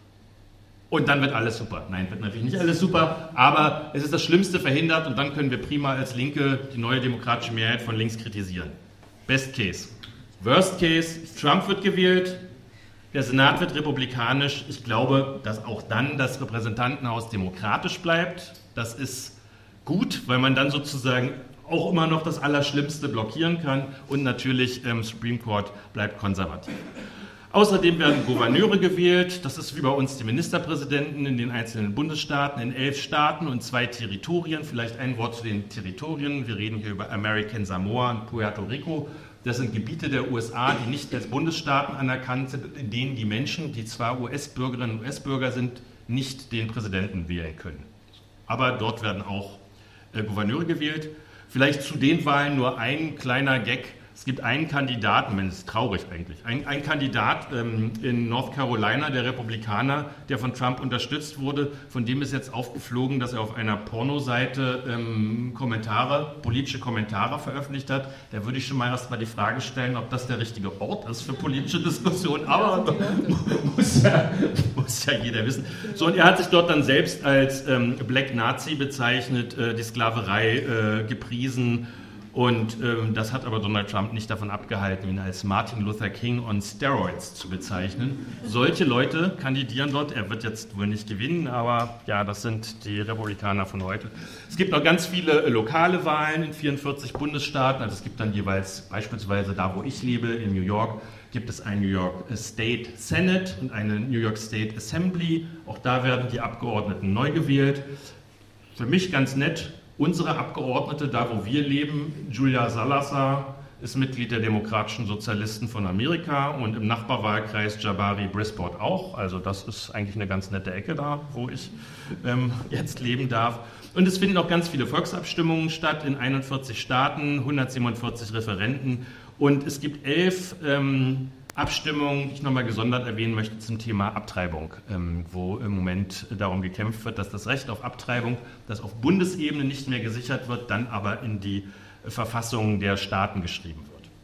Und dann wird alles super. Nein, wird natürlich nicht alles super, aber es ist das Schlimmste verhindert und dann können wir prima als Linke die neue demokratische Mehrheit von links kritisieren. Best Case. Worst Case, Trump wird gewählt, der Senat wird republikanisch. Ich glaube, dass auch dann das Repräsentantenhaus demokratisch bleibt. Das ist gut, weil man dann sozusagen auch immer noch das Allerschlimmste blockieren kann und natürlich ähm, Supreme Court bleibt konservativ. Außerdem werden Gouverneure gewählt, das ist wie bei uns die Ministerpräsidenten in den einzelnen Bundesstaaten, in elf Staaten und zwei Territorien. Vielleicht ein Wort zu den Territorien. Wir reden hier über American Samoa und Puerto Rico. Das sind Gebiete der U S A, die nicht als Bundesstaaten anerkannt sind, in denen die Menschen, die zwar U S-Bürgerinnen und U S-Bürger sind, nicht den Präsidenten wählen können. Aber dort werden auch äh, Gouverneure gewählt. Vielleicht zu den Wahlen nur ein kleiner Gag. Es gibt einen Kandidaten, das ist traurig eigentlich, ein, ein Kandidat ähm, in North Carolina, der Republikaner, der von Trump unterstützt wurde, von dem ist jetzt aufgeflogen, dass er auf einer Pornoseite ähm, Kommentare, politische Kommentare veröffentlicht hat. Da würde ich schon mal erst mal die Frage stellen, ob das der richtige Ort ist für politische Diskussionen, aber muss ja, muss ja jeder wissen. So, und er hat sich dort dann selbst als ähm, Black Nazi bezeichnet, äh, die Sklaverei äh, gepriesen. Und ähm, das hat aber Donald Trump nicht davon abgehalten, ihn als Martin Luther King on Steroids zu bezeichnen. Solche Leute kandidieren dort. Er wird jetzt wohl nicht gewinnen, aber ja, das sind die Republikaner von heute. Es gibt noch ganz viele äh, lokale Wahlen in vierundvierzig Bundesstaaten. Also es gibt dann jeweils beispielsweise da, wo ich lebe, in New York, gibt es einen New York State Senate und eine New York State Assembly. Auch da werden die Abgeordneten neu gewählt. Für mich ganz nett. Unsere Abgeordnete, da wo wir leben, Julia Salazar, ist Mitglied der Demokratischen Sozialisten von Amerika und im Nachbarwahlkreis Jabari Brisport auch. Also das ist eigentlich eine ganz nette Ecke da, wo ich ähm, jetzt leben darf. Und es finden auch ganz viele Volksabstimmungen statt in einundvierzig Staaten, hundertsiebenundvierzig Referenden und es gibt elf ähm, Abstimmung, die ich nochmal gesondert erwähnen möchte zum Thema Abtreibung, ähm, wo im Moment darum gekämpft wird, dass das Recht auf Abtreibung, das auf Bundesebene nicht mehr gesichert wird, dann aber in die Verfassung der Staaten geschrieben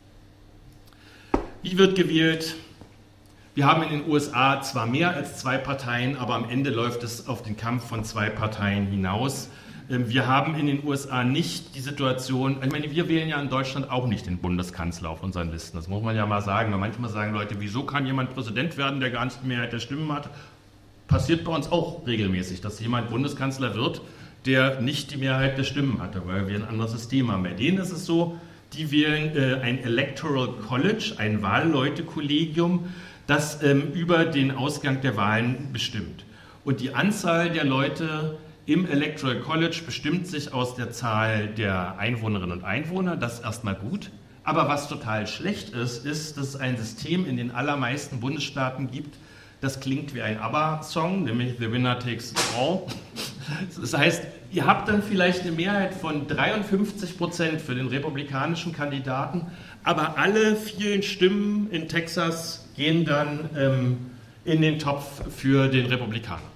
wird. Wie wird gewählt? Wir haben in den U S A zwar mehr als zwei Parteien, aber am Ende läuft es auf den Kampf von zwei Parteien hinaus. Wir haben in den U S A nicht die Situation, ich meine, wir wählen ja in Deutschland auch nicht den Bundeskanzler auf unseren Listen, das muss man ja mal sagen, weil manchmal sagen Leute, wieso kann jemand Präsident werden, der gar nicht die Mehrheit der Stimmen hat? Passiert bei uns auch regelmäßig, dass jemand Bundeskanzler wird, der nicht die Mehrheit der Stimmen hatte, weil wir ein anderes System haben. Bei denen ist es so, die wählen äh, ein Electoral College, ein Wahlleutekollegium, das ähm, über den Ausgang der Wahlen bestimmt. Und die Anzahl der Leute im Electoral College bestimmt sich aus der Zahl der Einwohnerinnen und Einwohner, das ist erstmal gut. Aber was total schlecht ist, ist, dass es ein System in den allermeisten Bundesstaaten gibt, das klingt wie ein ABBA-Song, nämlich The Winner Takes It All. Das heißt, ihr habt dann vielleicht eine Mehrheit von dreiundfünfzig Prozent für den republikanischen Kandidaten, aber alle vielen Stimmen in Texas gehen dann ähm, in den Topf für den Republikaner.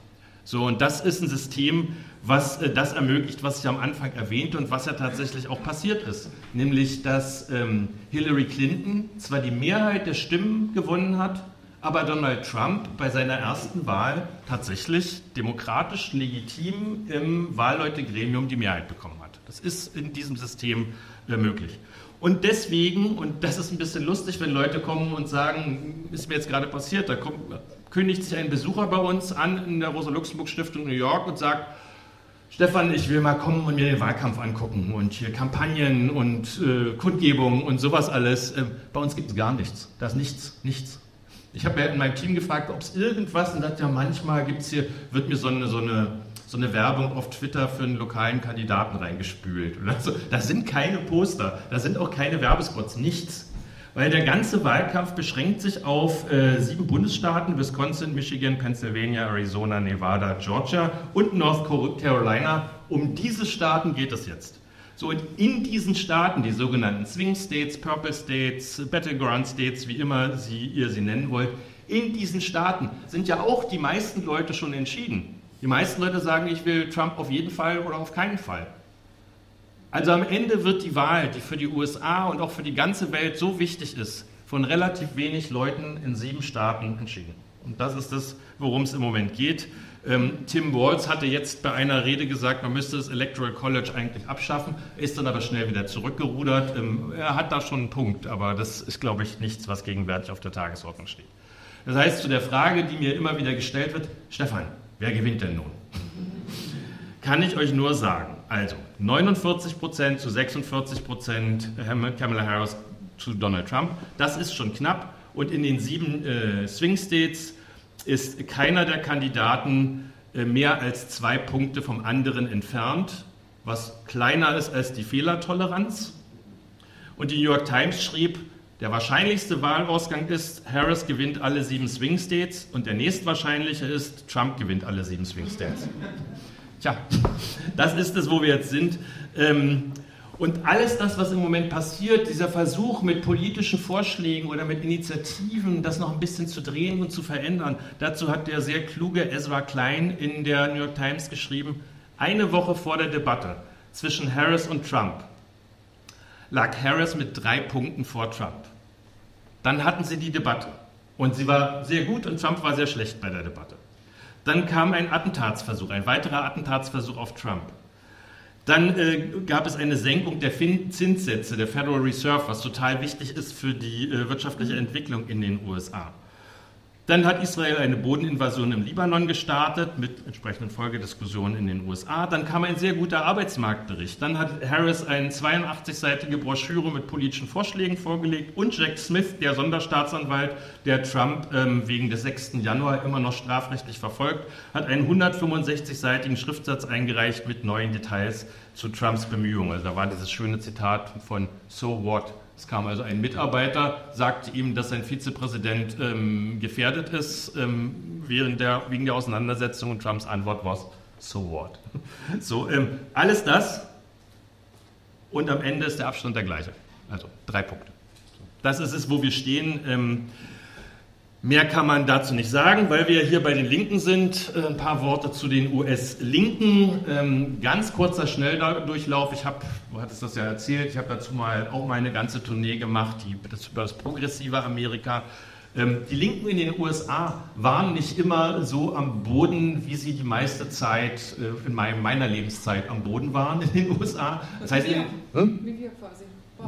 So, und das ist ein System, was äh, das ermöglicht, was ich am Anfang erwähnte und was ja tatsächlich auch passiert ist. Nämlich, dass ähm, Hillary Clinton zwar die Mehrheit der Stimmen gewonnen hat, aber Donald Trump bei seiner ersten Wahl tatsächlich demokratisch legitim im Wahlleutegremium die Mehrheit bekommen hat. Das ist in diesem System äh, möglich. Und deswegen, und das ist ein bisschen lustig, wenn Leute kommen und sagen, ist mir jetzt gerade passiert, da kommt, kündigt sich ein Besucher bei uns an in der Rosa-Luxemburg-Stiftung New York und sagt, Stefan, ich will mal kommen und mir den Wahlkampf angucken und hier Kampagnen und äh, Kundgebungen und sowas alles. Äh, bei uns gibt es gar nichts. Da ist nichts, nichts. Ich habe ja in meinem Team gefragt, ob es irgendwas, und sagt ja, manchmal gibt's hier, wird mir so eine, so, eine, so eine Werbung auf Twitter für einen lokalen Kandidaten reingespült. Oder so. Da sind keine Poster, da sind auch keine Werbespots, nichts. Weil der ganze Wahlkampf beschränkt sich auf äh, sieben Bundesstaaten, Wisconsin, Michigan, Pennsylvania, Arizona, Nevada, Georgia und North Carolina. Um diese Staaten geht es jetzt. So, und in diesen Staaten, die sogenannten Swing States, Purple States, Battleground States, wie immer sie, ihr sie nennen wollt, in diesen Staaten sind ja auch die meisten Leute schon entschieden. Die meisten Leute sagen, ich will Trump auf jeden Fall oder auf keinen Fall. Also am Ende wird die Wahl, die für die U S A und auch für die ganze Welt so wichtig ist, von relativ wenig Leuten in sieben Staaten entschieden. Und das ist das, worum es im Moment geht. Ähm, Tim Walz hatte jetzt bei einer Rede gesagt, man müsste das Electoral College eigentlich abschaffen, ist dann aber schnell wieder zurückgerudert. Ähm, er hat da schon einen Punkt, aber das ist, glaube ich, nichts, was gegenwärtig auf der Tagesordnung steht. Das heißt, zu der Frage, die mir immer wieder gestellt wird, Stefan, wer gewinnt denn nun? Kann ich euch nur sagen, also neunundvierzig Prozent zu sechsundvierzig Prozent Kamala Harris zu Donald Trump, das ist schon knapp. Und in den sieben äh, Swing States ist keiner der Kandidaten äh, mehr als zwei Punkte vom anderen entfernt, was kleiner ist als die Fehlertoleranz. Und die New York Times schrieb, der wahrscheinlichste Wahlausgang ist, Harris gewinnt alle sieben Swing States und der nächstwahrscheinliche ist, Trump gewinnt alle sieben Swing States. Tja, das ist es, wo wir jetzt sind. Und alles das, was im Moment passiert, dieser Versuch mit politischen Vorschlägen oder mit Initiativen, das noch ein bisschen zu drehen und zu verändern, dazu hat der sehr kluge Ezra Klein in der New York Times geschrieben, eine Woche vor der Debatte zwischen Harris und Trump lag Harris mit drei Punkten vor Trump. Dann hatten sie die Debatte und sie war sehr gut und Trump war sehr schlecht bei der Debatte. Dann kam ein Attentatsversuch, ein weiterer Attentatsversuch auf Trump. Dann äh, gab es eine Senkung der fin- Zinssätze der Federal Reserve, was total wichtig ist für die äh, wirtschaftliche Entwicklung in den U S A. Dann hat Israel eine Bodeninvasion im Libanon gestartet mit entsprechenden Folgediskussionen in den U S A. Dann kam ein sehr guter Arbeitsmarktbericht. Dann hat Harris eine zweiundachtzigseitige Broschüre mit politischen Vorschlägen vorgelegt und Jack Smith, der Sonderstaatsanwalt, der Trump ähm, wegen des sechsten Januar immer noch strafrechtlich verfolgt, hat einen hundertfünfundsechzigseitigen Schriftsatz eingereicht mit neuen Details zu Trumps Bemühungen. Also da war dieses schöne Zitat von So what? Es kam also ein Mitarbeiter, sagte ihm, dass sein Vizepräsident ähm, gefährdet ist ähm, während der, wegen der Auseinandersetzung und Trumps Antwort war, so what? So, ähm, alles das und am Ende ist der Abstand der gleiche. Also drei Punkte. Das ist es, wo wir stehen. Ähm, mehr kann man dazu nicht sagen, weil wir hier bei den Linken sind. Äh, ein paar Worte zu den U S-Linken. Ähm, ganz kurzer Schnelldurchlauf. Ich habe, du hattest das ja erzählt, ich habe dazu mal auch meine ganze Tournee gemacht, die, das, über das progressive Amerika. Ähm, die Linken in den U S A waren nicht immer so am Boden, wie sie die meiste Zeit äh, in meinem, meiner Lebenszeit am Boden waren in den U S A. Das heißt, wie wir, hm? wie wir quasi.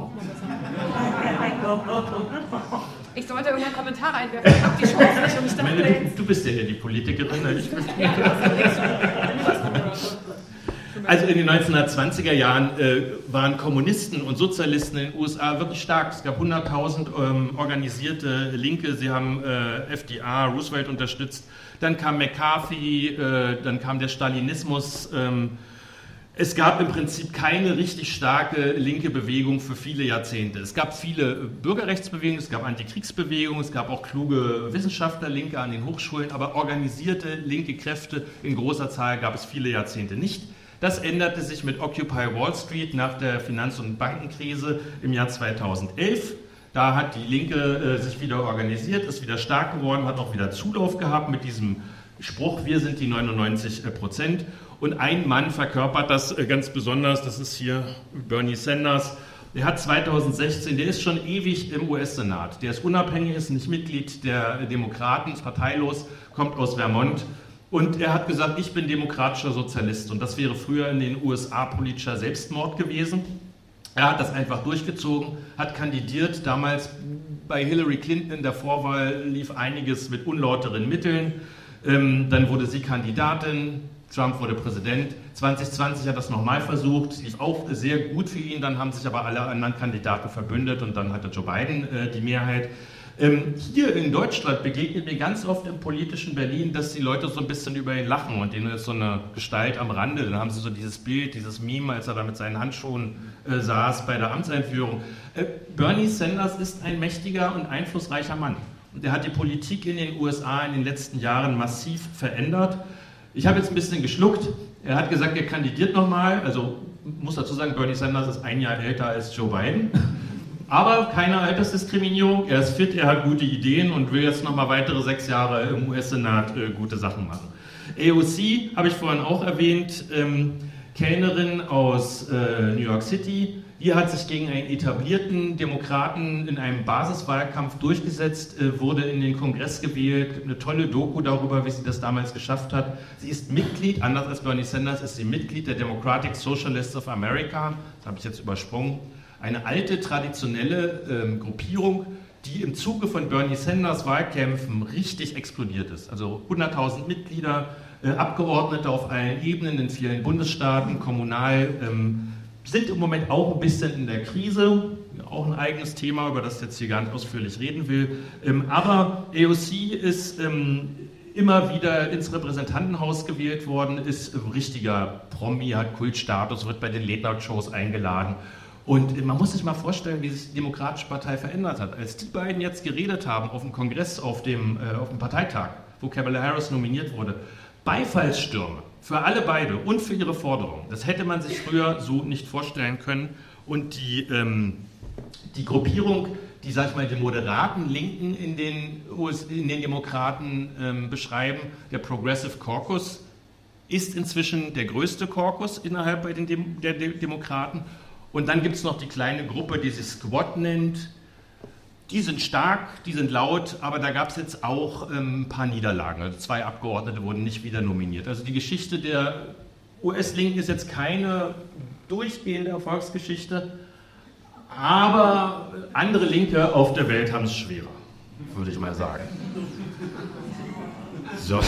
Ich sollte irgendeinen Kommentar einwerfen. Ich habe die Chance nicht und ich dachte, meine, du, du bist ja hier die Politikerin. Ich ja, also in den neunzehnhundertzwanziger Jahren äh, waren Kommunisten und Sozialisten in den U S A wirklich stark. Es gab hunderttausend ähm, organisierte Linke. Sie haben äh, F D R, Roosevelt unterstützt. Dann kam McCarthy, äh, dann kam der Stalinismus. Ähm, Es gab im Prinzip keine richtig starke linke Bewegung für viele Jahrzehnte. Es gab viele Bürgerrechtsbewegungen, es gab Antikriegsbewegungen, es gab auch kluge Wissenschaftler, Linke an den Hochschulen, aber organisierte linke Kräfte in großer Zahl gab es viele Jahrzehnte nicht. Das änderte sich mit Occupy Wall Street nach der Finanz- und Bankenkrise im Jahr zweitausendelf. Da hat die Linke äh, sich wieder organisiert, ist wieder stark geworden, hat auch wieder Zulauf gehabt mit diesem Spruch, wir sind die neunundneunzig Prozent. Und ein Mann verkörpert das ganz besonders, das ist hier Bernie Sanders. Der hat zweitausendsechzehn, der ist schon ewig im U S-Senat. Der ist unabhängig, ist nicht Mitglied der Demokraten, ist parteilos, kommt aus Vermont. Und er hat gesagt, ich bin demokratischer Sozialist. Und das wäre früher in den U S A politischer Selbstmord gewesen. Er hat das einfach durchgezogen, hat kandidiert. Damals bei Hillary Clinton in der Vorwahl lief einiges mit unlauteren Mitteln. Ähm, dann wurde sie Kandidatin, Trump wurde Präsident. zwanzig zwanzig hat das nochmal versucht, lief auch sehr gut für ihn. Dann haben sich aber alle anderen Kandidaten verbündet und dann hatte Joe Biden äh, die Mehrheit. Ähm, hier in Deutschland begegnet mir ganz oft im politischen Berlin, dass die Leute so ein bisschen über ihn lachen und denen ist so eine Gestalt am Rande. Dann haben sie so dieses Bild, dieses Meme, als er da mit seinen Handschuhen äh, saß bei der Amtseinführung. Äh, Bernie Sanders ist ein mächtiger und einflussreicher Mann. Und er hat die Politik in den U S A in den letzten Jahren massiv verändert. Ich habe jetzt ein bisschen geschluckt. Er hat gesagt, er kandidiert nochmal. Also muss dazu sagen, Bernie Sanders ist ein Jahr älter als Joe Biden. Aber keine Altersdiskriminierung, er ist fit, er hat gute Ideen und will jetzt nochmal weitere sechs Jahre im U S-Senat äh, gute Sachen machen. A O C habe ich vorhin auch erwähnt, ähm, Kellnerin aus äh, New York City, die hat sich gegen einen etablierten Demokraten in einem Basiswahlkampf durchgesetzt, äh, wurde in den Kongress gewählt, eine tolle Doku darüber, wie sie das damals geschafft hat. Sie ist Mitglied, anders als Bernie Sanders, ist sie Mitglied der Democratic Socialists of America, das habe ich jetzt übersprungen. Eine alte, traditionelle ähm, Gruppierung, die im Zuge von Bernie Sanders Wahlkämpfen richtig explodiert ist. Also hunderttausend Mitglieder, äh, Abgeordnete auf allen Ebenen in vielen Bundesstaaten, kommunal, ähm, sind im Moment auch ein bisschen in der Krise. Auch ein eigenes Thema, über das ich jetzt hier gar nicht ausführlich reden will. Ähm, aber A O C ist ähm, immer wieder ins Repräsentantenhaus gewählt worden, ist ein richtiger Promi, hat Kultstatus, wird bei den Late-Night-Shows eingeladen. Und man muss sich mal vorstellen, wie sich die Demokratische Partei verändert hat. Als die beiden jetzt geredet haben auf dem Kongress, auf dem, äh, auf dem Parteitag, wo Kamala Harris nominiert wurde, Beifallsstürme für alle beide und für ihre Forderungen. Das hätte man sich früher so nicht vorstellen können. Und die, ähm, die Gruppierung, die, sag ich mal, den moderaten Linken in den, in den Demokraten ähm, beschreiben, der Progressive Caucus, ist inzwischen der größte Caucus innerhalb bei den Dem- der De- Demokraten. Und dann gibt es noch die kleine Gruppe, die sich Squad nennt. Die sind stark, die sind laut, aber da gab es jetzt auch ähm, ein paar Niederlagen. Also zwei Abgeordnete wurden nicht wieder nominiert. Also die Geschichte der U S-Linken ist jetzt keine durchgehende Erfolgsgeschichte, aber andere Linke auf der Welt haben es schwerer, würde ich mal sagen. So.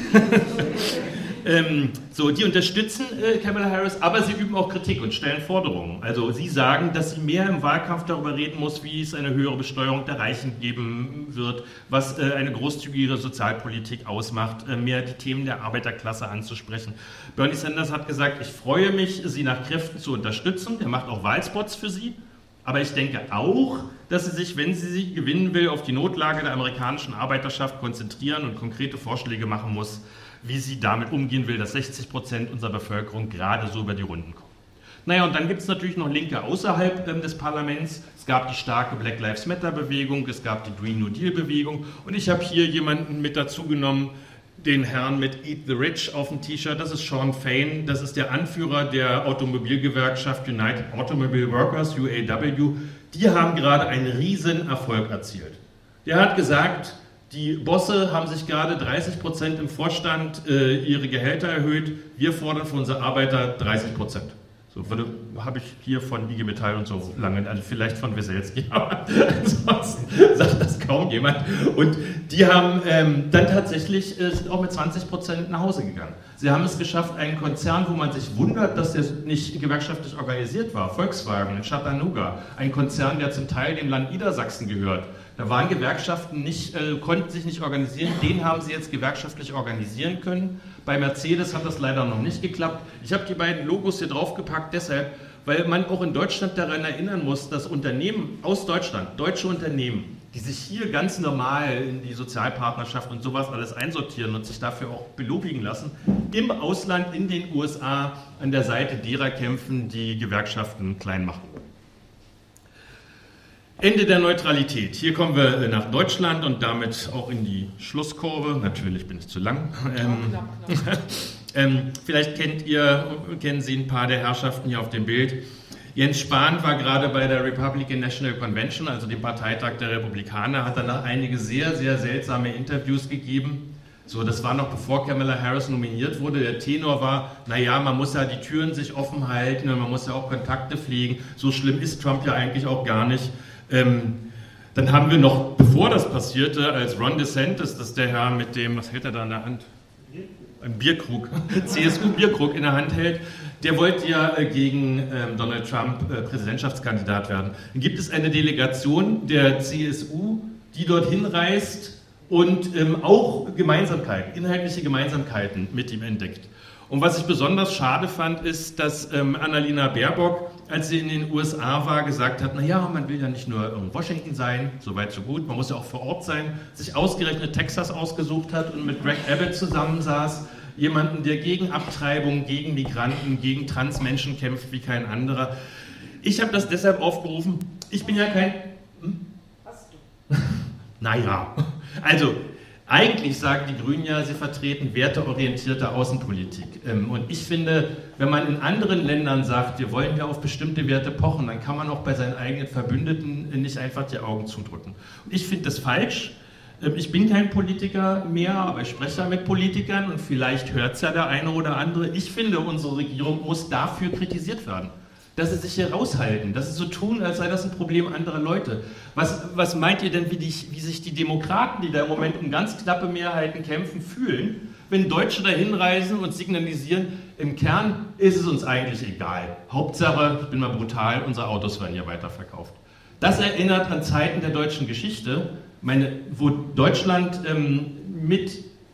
Ähm, so, die unterstützen äh, Kamala Harris, aber sie üben auch Kritik und stellen Forderungen. Also sie sagen, dass sie mehr im Wahlkampf darüber reden muss, wie es eine höhere Besteuerung der Reichen geben wird, was äh, eine großzügigere Sozialpolitik ausmacht, äh, mehr die Themen der Arbeiterklasse anzusprechen. Bernie Sanders hat gesagt, ich freue mich, sie nach Kräften zu unterstützen. Er macht auch Wahlspots für sie. Aber ich denke auch, dass sie sich, wenn sie sie gewinnen will, auf die Notlage der amerikanischen Arbeiterschaft konzentrieren und konkrete Vorschläge machen muss, wie sie damit umgehen will, dass sechzig Prozent unserer Bevölkerung gerade so über die Runden kommen. Naja, und dann gibt es natürlich noch Linke außerhalb ähm, des Parlaments. Es gab die starke Black Lives Matter-Bewegung, es gab die Green New Deal-Bewegung und ich habe hier jemanden mit dazu genommen, den Herrn mit Eat the Rich auf dem T-Shirt. Das ist Sean Fain, das ist der Anführer der Automobilgewerkschaft United Automobile Workers, U A W. Die haben gerade einen riesen Erfolg erzielt. Der hat gesagt, die Bosse haben sich gerade dreißig Prozent im Vorstand äh, ihre Gehälter erhöht. Wir fordern für unsere Arbeiter dreißig Prozent. So habe ich hier von I G Metall und so lange, also vielleicht von Weselski, aber ansonsten sagt das kaum jemand. Und die haben ähm, dann tatsächlich äh, sind auch mit zwanzig Prozent nach Hause gegangen. Sie haben es geschafft, einen Konzern, wo man sich wundert, dass der nicht gewerkschaftlich organisiert war, Volkswagen in Chattanooga, ein Konzern, der zum Teil dem Land Niedersachsen gehört. Da waren Gewerkschaften nicht, äh, konnten sich nicht organisieren, den haben sie jetzt gewerkschaftlich organisieren können. Bei Mercedes hat das leider noch nicht geklappt. Ich habe die beiden Logos hier draufgepackt deshalb, weil man auch in Deutschland daran erinnern muss, dass Unternehmen aus Deutschland, deutsche Unternehmen, die sich hier ganz normal in die Sozialpartnerschaft und sowas alles einsortieren und sich dafür auch belobigen lassen, im Ausland, in den U S A, an der Seite derer kämpfen, die Gewerkschaften klein machen. Ende der Neutralität. Hier kommen wir nach Deutschland und damit auch in die Schlusskurve. Natürlich bin ich zu lang. Ähm, ähm, vielleicht kennt ihr, kennen Sie ein paar der Herrschaften hier auf dem Bild. Jens Spahn war gerade bei der Republican National Convention, also dem Parteitag der Republikaner, hat danach einige sehr, sehr seltsame Interviews gegeben. So, das war noch bevor Kamala Harris nominiert wurde. Der Tenor war, naja, man muss ja die Türen sich offen halten und man muss ja auch Kontakte pflegen. So schlimm ist Trump ja eigentlich auch gar nicht. Ähm, dann haben wir noch, bevor das passierte, als Ron DeSantis, das ist der Herr mit dem, was hält er da in der Hand? Ein Bierkrug, C S U-Bierkrug in der Hand hält, der wollte ja äh, gegen ähm, Donald Trump äh, Präsidentschaftskandidat werden. Dann gibt es eine Delegation der C S U, die dorthin reist und ähm, auch Gemeinsamkeiten, inhaltliche Gemeinsamkeiten mit ihm entdeckt. Und was ich besonders schade fand, ist, dass ähm, Annalena Baerbock, als sie in den U S A war, gesagt hat, naja, man will ja nicht nur in Washington sein, so weit so gut, man muss ja auch vor Ort sein, sich ausgerechnet Texas ausgesucht hat und mit Greg Abbott zusammensaß, jemanden, der gegen Abtreibung, gegen Migranten, gegen Transmenschen kämpft wie kein anderer. Ich habe das deshalb aufgerufen, ich bin ja kein... Hm? Hast du? Naja, also... Eigentlich sagen die Grünen ja, sie vertreten werteorientierte Außenpolitik. Und ich finde, wenn man in anderen Ländern sagt, wir wollen ja auf bestimmte Werte pochen, dann kann man auch bei seinen eigenen Verbündeten nicht einfach die Augen zudrücken. Und ich finde das falsch. Ich bin kein Politiker mehr, aber ich spreche ja mit Politikern und vielleicht hört es ja der eine oder andere. Ich finde, unsere Regierung muss dafür kritisiert werden. Dass sie sich hier raushalten, dass sie so tun, als sei das ein Problem anderer Leute. Was, was meint ihr denn, wie, die, wie sich die Demokraten, die da im Moment um ganz knappe Mehrheiten kämpfen, fühlen, wenn Deutsche da hinreisen und signalisieren, im Kern ist es uns eigentlich egal. Hauptsache, ich bin mal brutal, unsere Autos werden hier weiterverkauft. Das erinnert an Zeiten der deutschen Geschichte, meine, wo Deutschland ähm, mit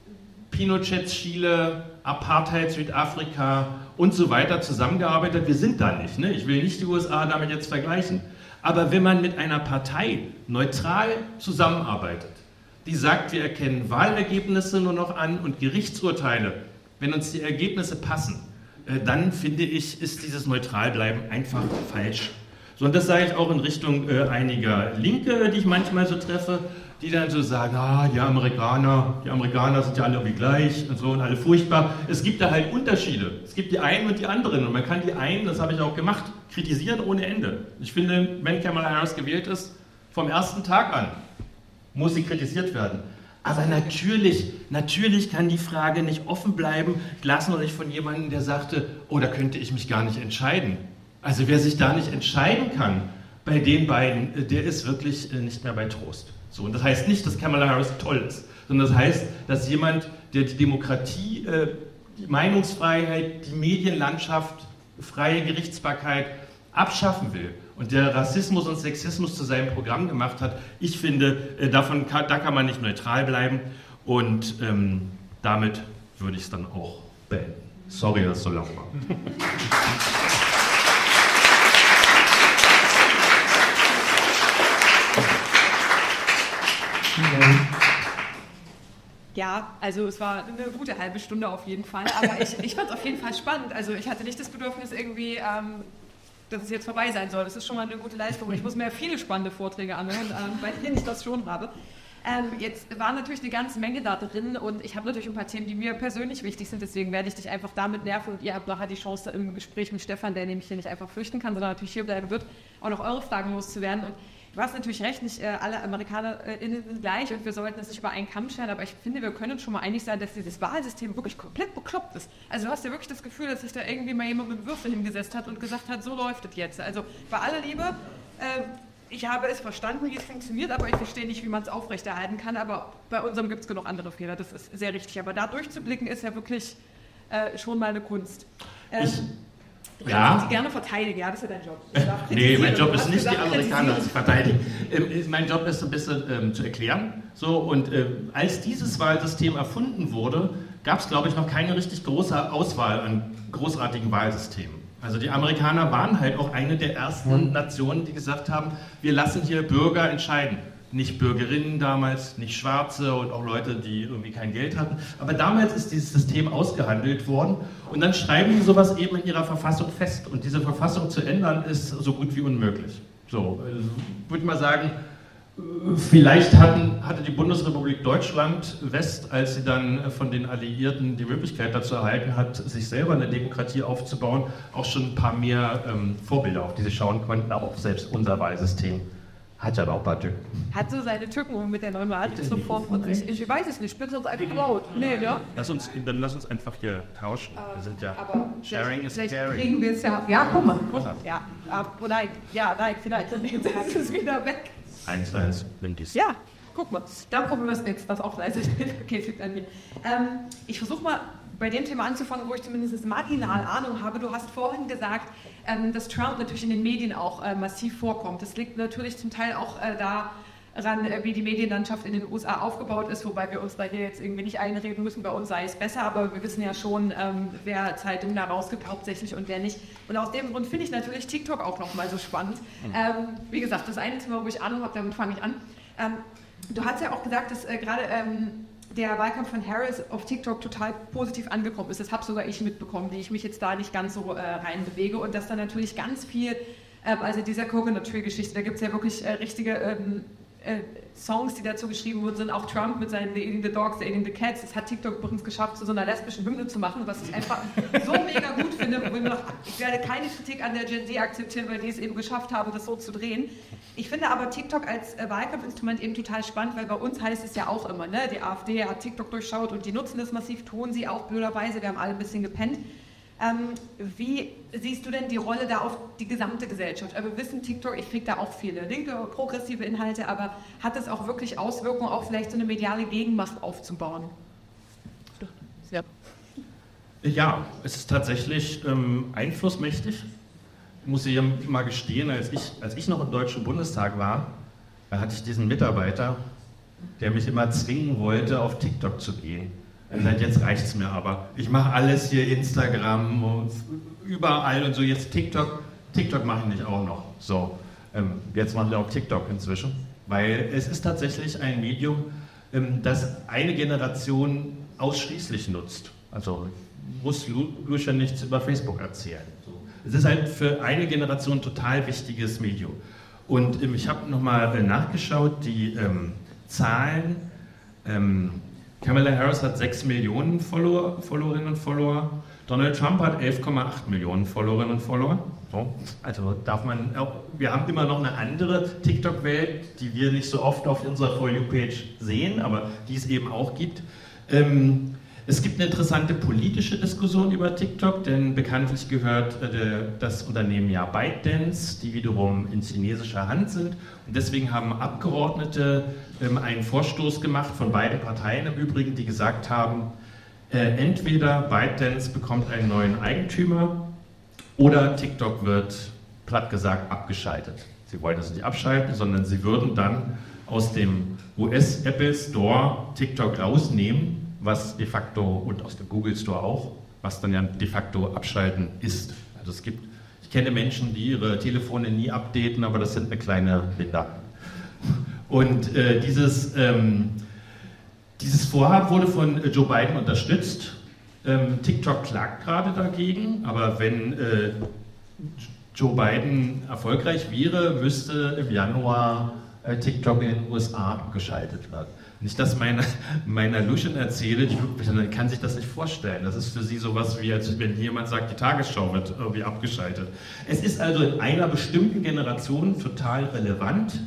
Pinochets Chile, Apartheid Südafrika und so weiter zusammengearbeitet. Wir sind da nicht. Ne? Ich will nicht die U S A damit jetzt vergleichen. Aber wenn man mit einer Partei neutral zusammenarbeitet, die sagt, wir erkennen Wahlergebnisse nur noch an und Gerichtsurteile, wenn uns die Ergebnisse passen, dann finde ich, ist dieses Neutralbleiben einfach falsch. So, und das sage ich auch in Richtung äh, einiger Linke, die ich manchmal so treffe, die dann so sagen, ah, die Amerikaner, die Amerikaner sind ja alle irgendwie gleich und so und alle furchtbar. Es gibt da halt Unterschiede. Es gibt die einen und die anderen und man kann die einen, das habe ich auch gemacht, kritisieren ohne Ende. Ich finde, wenn Kamala Harris gewählt ist, vom ersten Tag an muss sie kritisiert werden. Aber natürlich, natürlich kann die Frage nicht offen bleiben, glas noch nicht von jemandem, der sagte, oh, da könnte ich mich gar nicht entscheiden. Also wer sich da nicht entscheiden kann bei den beiden, der ist wirklich nicht mehr bei Trost. So, und das heißt nicht, dass Kamala Harris toll ist, sondern das heißt, dass jemand, der die Demokratie, die Meinungsfreiheit, die Medienlandschaft, freie Gerichtsbarkeit abschaffen will und der Rassismus und Sexismus zu seinem Programm gemacht hat, ich finde, davon kann, da kann man nicht neutral bleiben und ähm, damit würde ich es dann auch beenden. Sorry, dass es so lang war. Ja, also es war eine gute halbe Stunde auf jeden Fall, aber ich, ich fand es auf jeden Fall spannend. Also ich hatte nicht das Bedürfnis irgendwie, ähm, dass es jetzt vorbei sein soll. Das ist schon mal eine gute Leistung. Ich muss mir viele spannende Vorträge anhören, ähm, bei denen ich das schon habe. Ähm, jetzt war natürlich eine ganze Menge da drin und ich habe natürlich ein paar Themen, die mir persönlich wichtig sind, deswegen werde ich dich einfach damit nerven und ihr habt nachher die Chance im Gespräch mit Stefan, der nämlich hier nicht einfach flüchten kann, sondern natürlich hier bleiben wird, auch noch eure Fragen loszuwerden. Und du hast natürlich recht, nicht äh, alle AmerikanerInnen sind gleich und wir sollten es nicht über einen Kamm scheren, aber ich finde, wir können uns schon mal einig sein, dass dieses Wahlsystem wirklich komplett bekloppt ist. Also du hast ja wirklich das Gefühl, dass sich da irgendwie mal jemand mit Würfel hingesetzt hat und gesagt hat, so läuft es jetzt. Also bei aller Liebe, äh, ich habe es verstanden, wie es funktioniert, aber ich verstehe nicht, wie man es aufrechterhalten kann, aber bei unserem gibt es genug andere Fehler, das ist sehr richtig. Aber da durchzublicken ist ja wirklich äh, schon mal eine Kunst. Ähm, ich Du ja. kannst sie gerne verteidigen, ja, das ist ja dein Job. Nee, mein Job ist nicht, die Amerikaner zu verteidigen. Ähm, mein Job ist, ein bisschen ähm, zu erklären. So, und äh, als dieses Wahlsystem erfunden wurde, gab es, glaube ich, noch keine richtig große Auswahl an großartigen Wahlsystemen. Also die Amerikaner waren halt auch eine der ersten mhm. Nationen, die gesagt haben, wir lassen hier Bürger entscheiden. Nicht Bürgerinnen damals, nicht Schwarze und auch Leute, die irgendwie kein Geld hatten. Aber damals ist dieses System ausgehandelt worden und dann schreiben die sowas eben in ihrer Verfassung fest. Und diese Verfassung zu ändern ist so gut wie unmöglich. So, also, würde ich mal sagen, vielleicht hatten, hatte die Bundesrepublik Deutschland West, als sie dann von den Alliierten die Möglichkeit dazu erhalten hat, sich selber eine Demokratie aufzubauen, auch schon ein paar mehr ähm, Vorbilder, auf die sie schauen konnten, aber auch selbst unser Wahlsystem hat ja auch ein paar Tücken. Hat so seine Tücken mit der neuen Wahlrechtsreform. Ich, ich weiß es nicht, ich bin sonst einfach laut. Nee, ne? Lass uns, dann lass uns einfach hier tauschen. Wir sind ja, aber sharing is vielleicht caring. Kriegen wir es ja, ja, guck mal. Ja, aber, nein, ja, nein, vielleicht ist es wieder weg. Eins, eins, nimm dies. Ja, guck mal, dann probieren wir es jetzt, was auch leise steht. Okay, es liegt an mir. Ähm, ich versuche mal bei dem Thema anzufangen, wo ich zumindest marginal Ahnung habe. Du hast vorhin gesagt, ähm, dass Trump natürlich in den Medien auch äh, massiv vorkommt. Das liegt natürlich zum Teil auch äh, daran, äh, wie die Medienlandschaft in den U S A aufgebaut ist, wobei wir uns da hier jetzt irgendwie nicht einreden müssen, bei uns sei es besser, aber wir wissen ja schon, ähm, wer Zeitungen da rausgibt hauptsächlich und wer nicht. Und aus dem Grund finde ich natürlich TikTok auch nochmal so spannend. Mhm. Ähm, wie gesagt, das eine Thema, wo ich Ahnung habe, damit fange ich an. Ähm, du hast ja auch gesagt, dass äh, gerade ähm, der Wahlkampf von Harris auf TikTok total positiv angekommen ist. Das habe sogar ich mitbekommen, die ich mich jetzt da nicht ganz so äh, rein bewege. Und dass da natürlich ganz viel, äh, also dieser Coconut Tree-Geschichte, da gibt es ja wirklich äh, richtige ähm, äh, Songs, die dazu geschrieben wurden, sind auch Trump mit seinen The Eating the Dogs, The Eating the Cats. Das hat TikTok übrigens geschafft, zu so einer lesbischen Hymne zu machen, was ich einfach so mega gut finde. Wo ich, noch, ich werde keine Kritik an der Gen Z akzeptieren, weil die es eben geschafft haben, das so zu drehen. Ich finde aber TikTok als äh, Wahlkampfinstrument eben total spannend, weil bei uns heißt es ja auch immer, ne? Die AfD hat TikTok durchschaut und die nutzen das massiv, tun sie auch blöderweise, wir haben alle ein bisschen gepennt. Ähm, wie siehst du denn die Rolle da auf die gesamte Gesellschaft? Also wir wissen, TikTok, ich kriege da auch viele linke, progressive Inhalte, aber hat es auch wirklich Auswirkungen, auch vielleicht so eine mediale Gegenmacht aufzubauen? Ja, ja, es ist tatsächlich ähm, einflussmächtig. Ich muss hier mal gestehen, als ich, als ich noch im Deutschen Bundestag war, da hatte ich diesen Mitarbeiter, der mich immer zwingen wollte, auf TikTok zu gehen. Er sagt, jetzt reicht es mir aber. Ich mache alles hier, Instagram und überall und so. Jetzt TikTok, TikTok mache ich nicht auch noch. So, ähm, jetzt machen wir auch TikTok inzwischen, weil es ist tatsächlich ein Medium, ähm, das eine Generation ausschließlich nutzt. Also muss Lucia nichts über Facebook erzählen. So. Es ist halt für eine Generation ein total wichtiges Medium. Und ähm, ich habe nochmal äh, nachgeschaut, die ähm, Zahlen. Ähm, Kamala Harris hat sechs Millionen Follower, Followerinnen und Follower. Donald Trump hat elf Komma acht Millionen Followerinnen und Follower. So, also darf man auch, wir haben immer noch eine andere TikTok-Welt, die wir nicht so oft auf unserer For You-Page sehen, aber die es eben auch gibt. Ähm, es gibt eine interessante politische Diskussion über TikTok, denn bekanntlich gehört äh, das Unternehmen ja ByteDance, die wiederum in chinesischer Hand sind. Und deswegen haben Abgeordnete ähm, einen Vorstoß gemacht von beiden Parteien im Übrigen, die gesagt haben, äh, entweder ByteDance bekommt einen neuen Eigentümer oder TikTok wird, platt gesagt, abgeschaltet. Sie wollen das nicht abschalten, sondern sie würden dann aus dem U S-Apple Store TikTok rausnehmen, was de facto, und aus dem Google Store auch, was dann ja de facto abschalten ist. Also es gibt, ich kenne Menschen, die ihre Telefone nie updaten, aber das sind eine kleine Binder. Und äh, dieses, ähm, dieses Vorhaben wurde von Joe Biden unterstützt. Ähm, TikTok klagt gerade dagegen, aber wenn äh, Joe Biden erfolgreich wäre, müsste im Januar äh, TikTok in den U S A abgeschaltet werden. Nicht, dass meine, meiner Luschen erzähle, die kann sich das nicht vorstellen. Das ist für sie sowas wie, als wenn jemand sagt, die Tagesschau wird irgendwie abgeschaltet. Es ist also in einer bestimmten Generation total relevant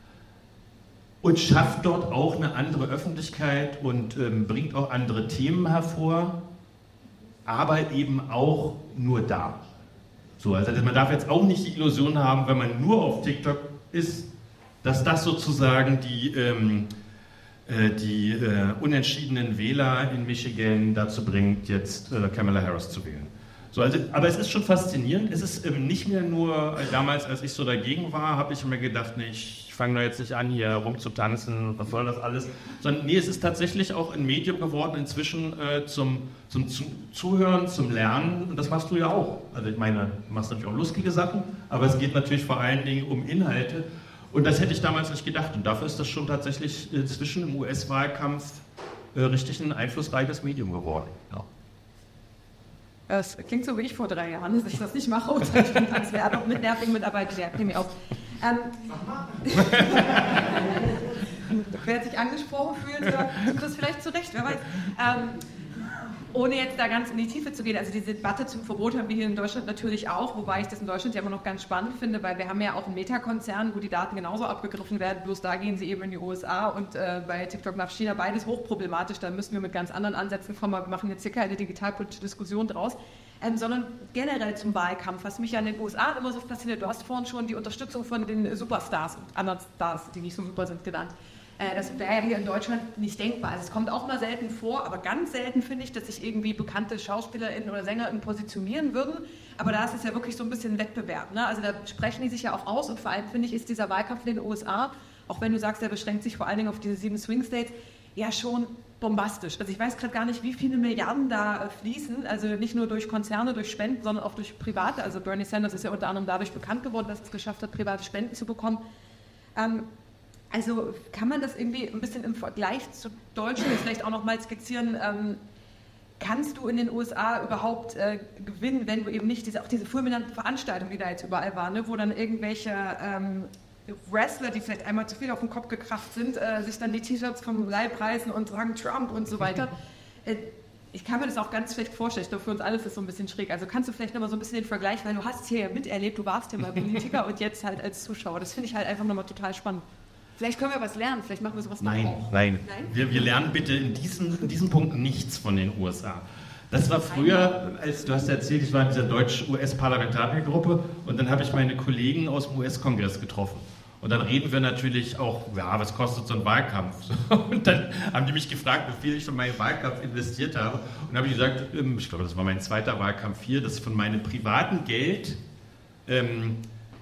und schafft dort auch eine andere Öffentlichkeit und ähm, bringt auch andere Themen hervor, aber eben auch nur da. So, also man darf jetzt auch nicht die Illusion haben, wenn man nur auf TikTok ist, dass das sozusagen die... Ähm, die äh, unentschiedenen Wähler in Michigan dazu bringt, jetzt äh, Kamala Harris zu wählen. So, also, aber es ist schon faszinierend. Es ist ähm, nicht mehr nur, äh, damals, als ich so dagegen war, habe ich mir gedacht, nee, ich fange da jetzt nicht an, hier rumzutanzen, was soll das alles, sondern nee, es ist tatsächlich auch ein Medium geworden, inzwischen äh, zum, zum zu, Zuhören, zum Lernen, und das machst du ja auch. Also ich meine, du machst natürlich auch lustige Sachen, aber es geht natürlich vor allen Dingen um Inhalte. Und das hätte ich damals nicht gedacht. Und dafür ist das schon tatsächlich inzwischen im U S-Wahlkampf äh, richtig ein einflussreiches Medium geworden. Ja. Das klingt so wie ich vor drei Jahren, dass ich das nicht mache und ich bin als Werbung mit nervigen Mitarbeitern, der nehme ich auf. Ähm, wer sich angesprochen fühlt, tut das vielleicht zurecht, wer weiß. Ähm, Ohne jetzt da ganz in die Tiefe zu gehen, also diese Debatte zum Verbot haben wir hier in Deutschland natürlich auch, wobei ich das in Deutschland ja immer noch ganz spannend finde, weil wir haben ja auch einen Meta-Konzern, wo die Daten genauso abgegriffen werden, bloß da gehen sie eben in die U S A und äh, bei TikTok nach China, beides hochproblematisch, da müssen wir mit ganz anderen Ansätzen kommen, aber wir machen jetzt hier keine digitalpolitische Diskussion draus, ähm, sondern generell zum Wahlkampf, was mich ja in den U S A immer so fasziniert, du hast vorhin schon die Unterstützung von den Superstars und anderen Stars, die nicht so super sind, genannt. Das wäre ja hier in Deutschland nicht denkbar. Also es kommt auch mal selten vor, aber ganz selten finde ich, dass sich irgendwie bekannte SchauspielerInnen oder SängerInnen positionieren würden. Aber da ist es ja wirklich so ein bisschen Wettbewerb. Ne? Also da sprechen die sich ja auch aus und vor allem finde ich, ist dieser Wahlkampf in den U S A, auch wenn du sagst, der beschränkt sich vor allen Dingen auf diese sieben Swing States, ja schon bombastisch. Also ich weiß gerade gar nicht, wie viele Milliarden da fließen, also nicht nur durch Konzerne, durch Spenden, sondern auch durch Private. Also Bernie Sanders ist ja unter anderem dadurch bekannt geworden, dass er es geschafft hat, private Spenden zu bekommen. Ähm, Also kann man das irgendwie ein bisschen im Vergleich zu Deutschland vielleicht auch noch mal skizzieren? Ähm, kannst du in den U S A überhaupt äh, gewinnen, wenn du eben nicht diese, auch diese fulminanten Veranstaltungen, die da jetzt überall waren, ne, wo dann irgendwelche ähm, Wrestler, die vielleicht einmal zu viel auf den Kopf gekracht sind, äh, sich dann die T-Shirts vom Leib reißen und sagen Trump und so weiter. Äh, ich kann mir das auch ganz schlecht vorstellen. Ich glaube, für uns alles ist das so ein bisschen schräg. Also kannst du vielleicht noch mal so ein bisschen den Vergleich, weil du hast hier ja miterlebt, du warst ja mal Politiker und jetzt halt als Zuschauer. Das finde ich halt einfach nochmal total spannend. Vielleicht können wir was lernen, vielleicht machen wir sowas Nein, auch. nein, nein. Wir, wir lernen bitte in diesem, in diesem Punkt nichts von den U S A. Das war früher, als du hast erzählt, ich war in dieser deutsch-U S-Parlamentariergruppe und dann habe ich meine Kollegen aus dem U S-Kongress getroffen. Und dann reden wir natürlich auch, ja, was kostet so ein Wahlkampf? Und dann haben die mich gefragt, wie viel ich von meinem Wahlkampf investiert habe. Und dann habe ich gesagt, ich glaube, das war mein zweiter Wahlkampf hier, dass ich von meinem privaten Geld ähm,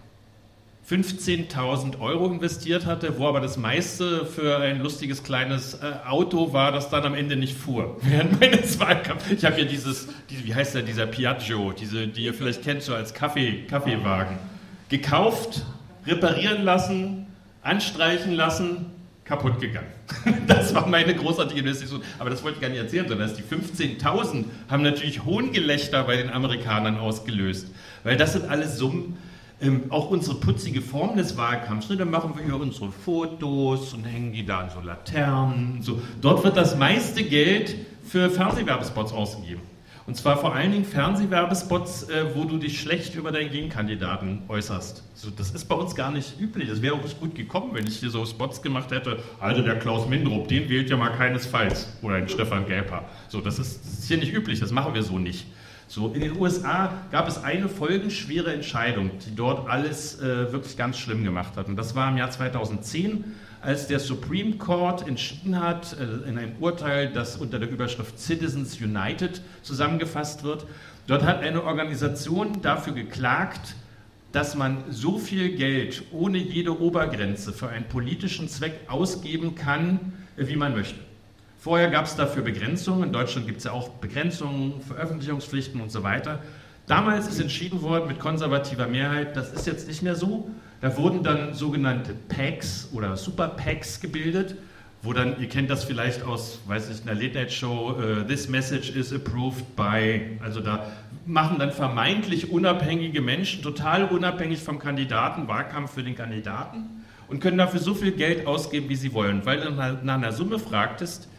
fünfzehntausend Euro investiert hatte, wo aber das meiste für ein lustiges kleines äh, Auto war, das dann am Ende nicht fuhr. Während meines Wahlkampfs. Ich habe ja dieses, diese, wie heißt der, dieser Piaggio, diese, die ihr vielleicht kennt, so als Kaffee, Kaffeewagen, gekauft, reparieren lassen, anstreichen lassen, kaputt gegangen. Das war meine großartige Investition. Aber das wollte ich gar nicht erzählen, sondern die fünfzehntausend haben natürlich Hohngelächter bei den Amerikanern ausgelöst. Weil das sind alles Summen, Ähm, auch unsere putzige Form des Wahlkampfs, ne, dann machen wir hier unsere Fotos und hängen die da an so Laternen. So. Dort wird das meiste Geld für Fernsehwerbespots ausgegeben. Und zwar vor allen Dingen Fernsehwerbespots, äh, wo du dich schlecht über deinen Gegenkandidaten äußerst. So, das ist bei uns gar nicht üblich. Das wäre auch nicht gut gekommen, wenn ich hier so Spots gemacht hätte. Also der Klaus Mindrup, den wählt ja mal keinesfalls. Oder den Stefan Gelper. So, das ist, das ist hier nicht üblich, das machen wir so nicht. So, in den U S A gab es eine folgenschwere Entscheidung, die dort alles äh, wirklich ganz schlimm gemacht hat. Und das war im Jahr zweitausendzehn, als der Supreme Court entschieden hat, äh, in einem Urteil, das unter der Überschrift Citizens United zusammengefasst wird. Dort hat eine Organisation dafür geklagt, dass man so viel Geld ohne jede Obergrenze für einen politischen Zweck ausgeben kann, äh, wie man möchte. Vorher gab es dafür Begrenzungen, in Deutschland gibt es ja auch Begrenzungen, Veröffentlichungspflichten und so weiter. Damals ist entschieden worden mit konservativer Mehrheit, das ist jetzt nicht mehr so. Da wurden dann sogenannte PACs oder Super PACs gebildet, wo dann, ihr kennt das vielleicht aus, weiß nicht, einer Late-Night-Show, uh, this message is approved by, also da machen dann vermeintlich unabhängige Menschen, total unabhängig vom Kandidaten, Wahlkampf für den Kandidaten und können dafür so viel Geld ausgeben, wie sie wollen. Weil du nach einer Summe fragtest,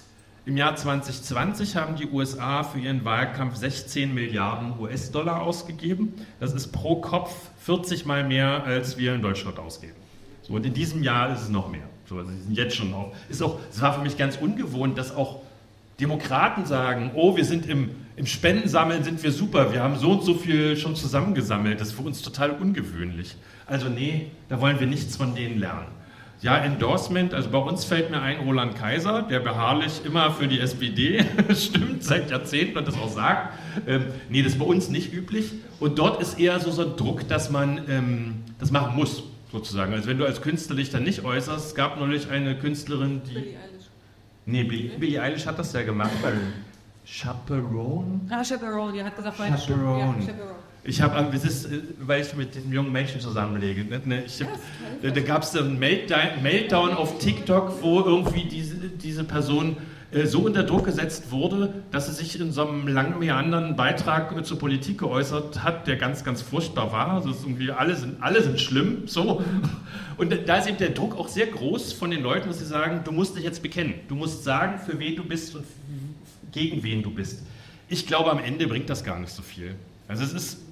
im Jahr zwanzig zwanzig haben die U S A für ihren Wahlkampf sechzehn Milliarden U S-Dollar ausgegeben. Das ist pro Kopf vierzig Mal mehr, als wir in Deutschland ausgeben. So, und in diesem Jahr ist es noch mehr. So, also sie sind jetzt schon auch. Ist auch. Es war für mich ganz ungewohnt, dass auch Demokraten sagen, oh, wir sind im, im Spendensammeln, sind wir super, wir haben so und so viel schon zusammengesammelt. Das ist für uns total ungewöhnlich. Also nee, da wollen wir nichts von denen lernen. Ja, Endorsement, also bei uns fällt mir ein Roland Kaiser, der beharrlich immer für die S P D stimmt, seit Jahrzehnten und das auch sagt. Ähm, nee, das ist bei uns nicht üblich. Und dort ist eher so, so ein Druck, dass man ähm, das machen muss, sozusagen. Also wenn du als Künstler dich dann nicht äußerst, es gab neulich eine Künstlerin, die... Billie Eilish. Nee, Billie, Billie Eilish hat das ja gemacht, weil Chaperone? Ah, Chaperone, die hat gesagt, vorhin. Chaperone. Ja, Chaperone. Ich habe, das ist, weil ich mit den jungen Menschen zusammenlege. Ne? Ich hab, da da gab es einen Meltdown, Meltdown auf TikTok, wo irgendwie diese, diese Person so unter Druck gesetzt wurde, dass sie sich in so einem lang meandernden Beitrag zur Politik geäußert hat, der ganz, ganz furchtbar war. Also ist irgendwie, alle sind, alle sind schlimm, so. Und da ist eben der Druck auch sehr groß von den Leuten, dass sie sagen, du musst dich jetzt bekennen. Du musst sagen, für wen du bist und gegen wen du bist. Ich glaube, am Ende bringt das gar nicht so viel. Also es ist,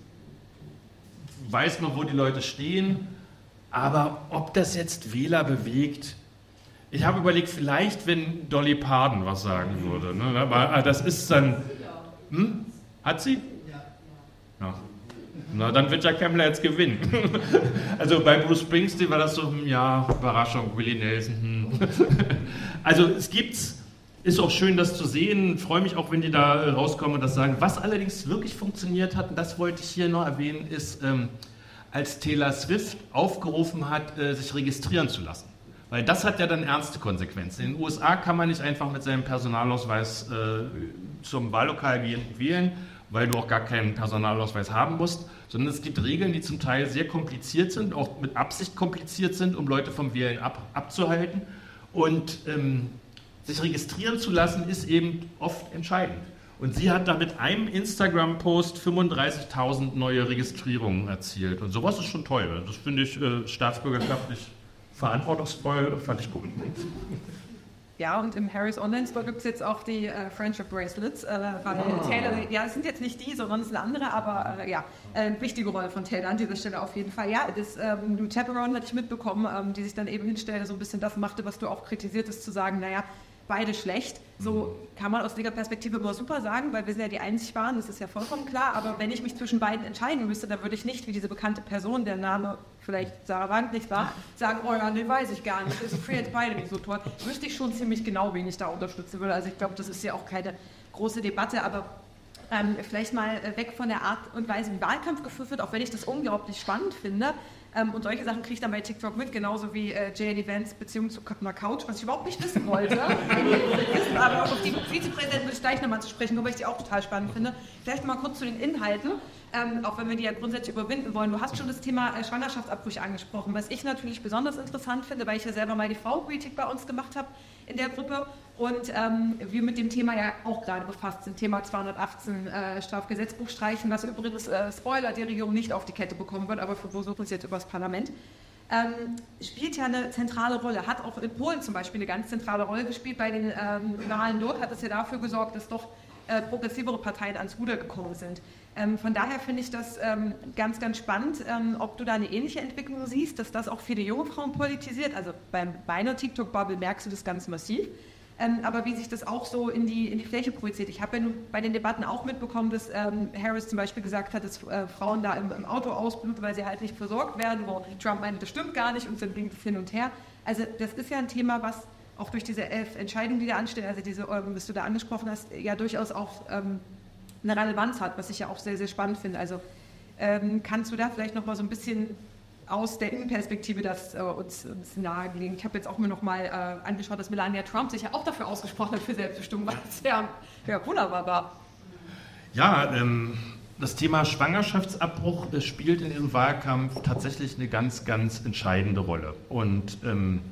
weiß man, wo die Leute stehen, aber ob das jetzt Wähler bewegt, ich habe überlegt, vielleicht, wenn Dolly Parton was sagen würde. Ne? Aber das ist dann... Hm? Hat sie? Ja. Na, dann wird ja Kamala jetzt gewinnen. Also bei Bruce Springsteen war das so, ja, Überraschung, Willie Nelson. Hm. Also es gibt's, ist auch schön, das zu sehen. Ich freue mich auch, wenn die da rauskommen und das sagen. Was allerdings wirklich funktioniert hat, und das wollte ich hier noch erwähnen, ist, ähm, als Taylor Swift aufgerufen hat, äh, sich registrieren zu lassen. Weil das hat ja dann ernste Konsequenzen. In den U S A kann man nicht einfach mit seinem Personalausweis äh, zum Wahllokal gehen und wählen, weil du auch gar keinen Personalausweis haben musst, sondern es gibt Regeln, die zum Teil sehr kompliziert sind, auch mit Absicht kompliziert sind, um Leute vom Wählen ab, abzuhalten. Und ähm, sich registrieren zu lassen, ist eben oft entscheidend. Und sie hat da mit einem Instagram-Post fünfunddreißigtausend neue Registrierungen erzielt. Und sowas ist schon toll. Das finde ich äh, staatsbürgerschaftlich verantwortungsvoll, fand ich gut. Ja, und im Harris Online Store gibt es jetzt auch die äh, Friendship Bracelets, äh, weil oh. Taylor, ja, es sind jetzt nicht die, sondern es sind andere, aber äh, ja, eine äh, wichtige Rolle von Taylor an dieser Stelle auf jeden Fall. Ja, das ähm, Lou Chaperon hatte ich mitbekommen, ähm, die sich dann eben hinstellte, so ein bisschen das machte, was du auch kritisiert hast, zu sagen, naja, beide schlecht. So kann man aus der Perspektive immer super sagen, weil wir sind ja die einzig waren, das ist ja vollkommen klar, aber wenn ich mich zwischen beiden entscheiden müsste, dann würde ich nicht wie diese bekannte Person, der Name vielleicht Sarah Wagenknecht nicht war, sagen, oh ja, nee, weiß ich gar nicht, das ist jetzt beide nicht so toll. Wüsste ich schon ziemlich genau, wen ich da unterstützen würde. Also ich glaube, das ist ja auch keine große Debatte, aber ähm, vielleicht mal weg von der Art und Weise, wie Wahlkampf geführt wird, auch wenn ich das unglaublich spannend finde. Ähm, und solche Sachen kriege ich dann bei TikTok mit, genauso wie äh, J D Vance Beziehung zu einer Couch, was ich überhaupt nicht wissen wollte. Aber auf die Vizepräsidentin will ich gleich nochmal zu sprechen, wobei ich die auch total spannend finde. Vielleicht mal kurz zu den Inhalten, ähm, auch wenn wir die ja grundsätzlich überwinden wollen. Du hast schon das Thema äh, Schwangerschaftsabbrüche angesprochen, was ich natürlich besonders interessant finde, weil ich ja selber mal die Frauenpolitik bei uns gemacht habe in der Gruppe und ähm, wir mit dem Thema ja auch gerade befasst sind, Thema zweihundertachtzehn äh, Strafgesetzbuch streichen, was übrigens, äh, Spoiler, die Regierung nicht auf die Kette bekommen wird, aber wir versuchen es jetzt übers Parlament, ähm, spielt ja eine zentrale Rolle, hat auch in Polen zum Beispiel eine ganz zentrale Rolle gespielt, bei den ähm, Wahlen dort hat es ja dafür gesorgt, dass doch äh, progressivere Parteien ans Ruder gekommen sind. Ähm, von daher finde ich das ähm, ganz, ganz spannend, ähm, ob du da eine ähnliche Entwicklung siehst, dass das auch viele junge Frauen politisiert. Also beim meiner TikTok-Bubble merkst du das ganz massiv. Ähm, aber wie sich das auch so in die, in die Fläche projiziert. Ich habe ja nun bei den Debatten auch mitbekommen, dass ähm, Harris zum Beispiel gesagt hat, dass äh, Frauen da im, im Auto ausbluten, weil sie halt nicht versorgt werden, wo Trump meinte, das stimmt gar nicht und dann ging es hin und her. Also das ist ja ein Thema, was auch durch diese elf Entscheidungen, die da anstehen, also diese, ähm, was du da angesprochen hast, ja durchaus auch ähm, eine Relevanz hat, was ich ja auch sehr, sehr spannend finde. Also ähm, kannst du da vielleicht noch mal so ein bisschen aus der Innenperspektive das äh, uns ein bisschen nahelegen? Ich habe jetzt auch mir noch mal äh, angeschaut, dass Melania Trump sich ja auch dafür ausgesprochen hat für Selbstbestimmung, was ja, ja wunderbar war. Ja, ähm, das Thema Schwangerschaftsabbruch das spielt in diesem Wahlkampf tatsächlich eine ganz, ganz entscheidende Rolle. Und ähm,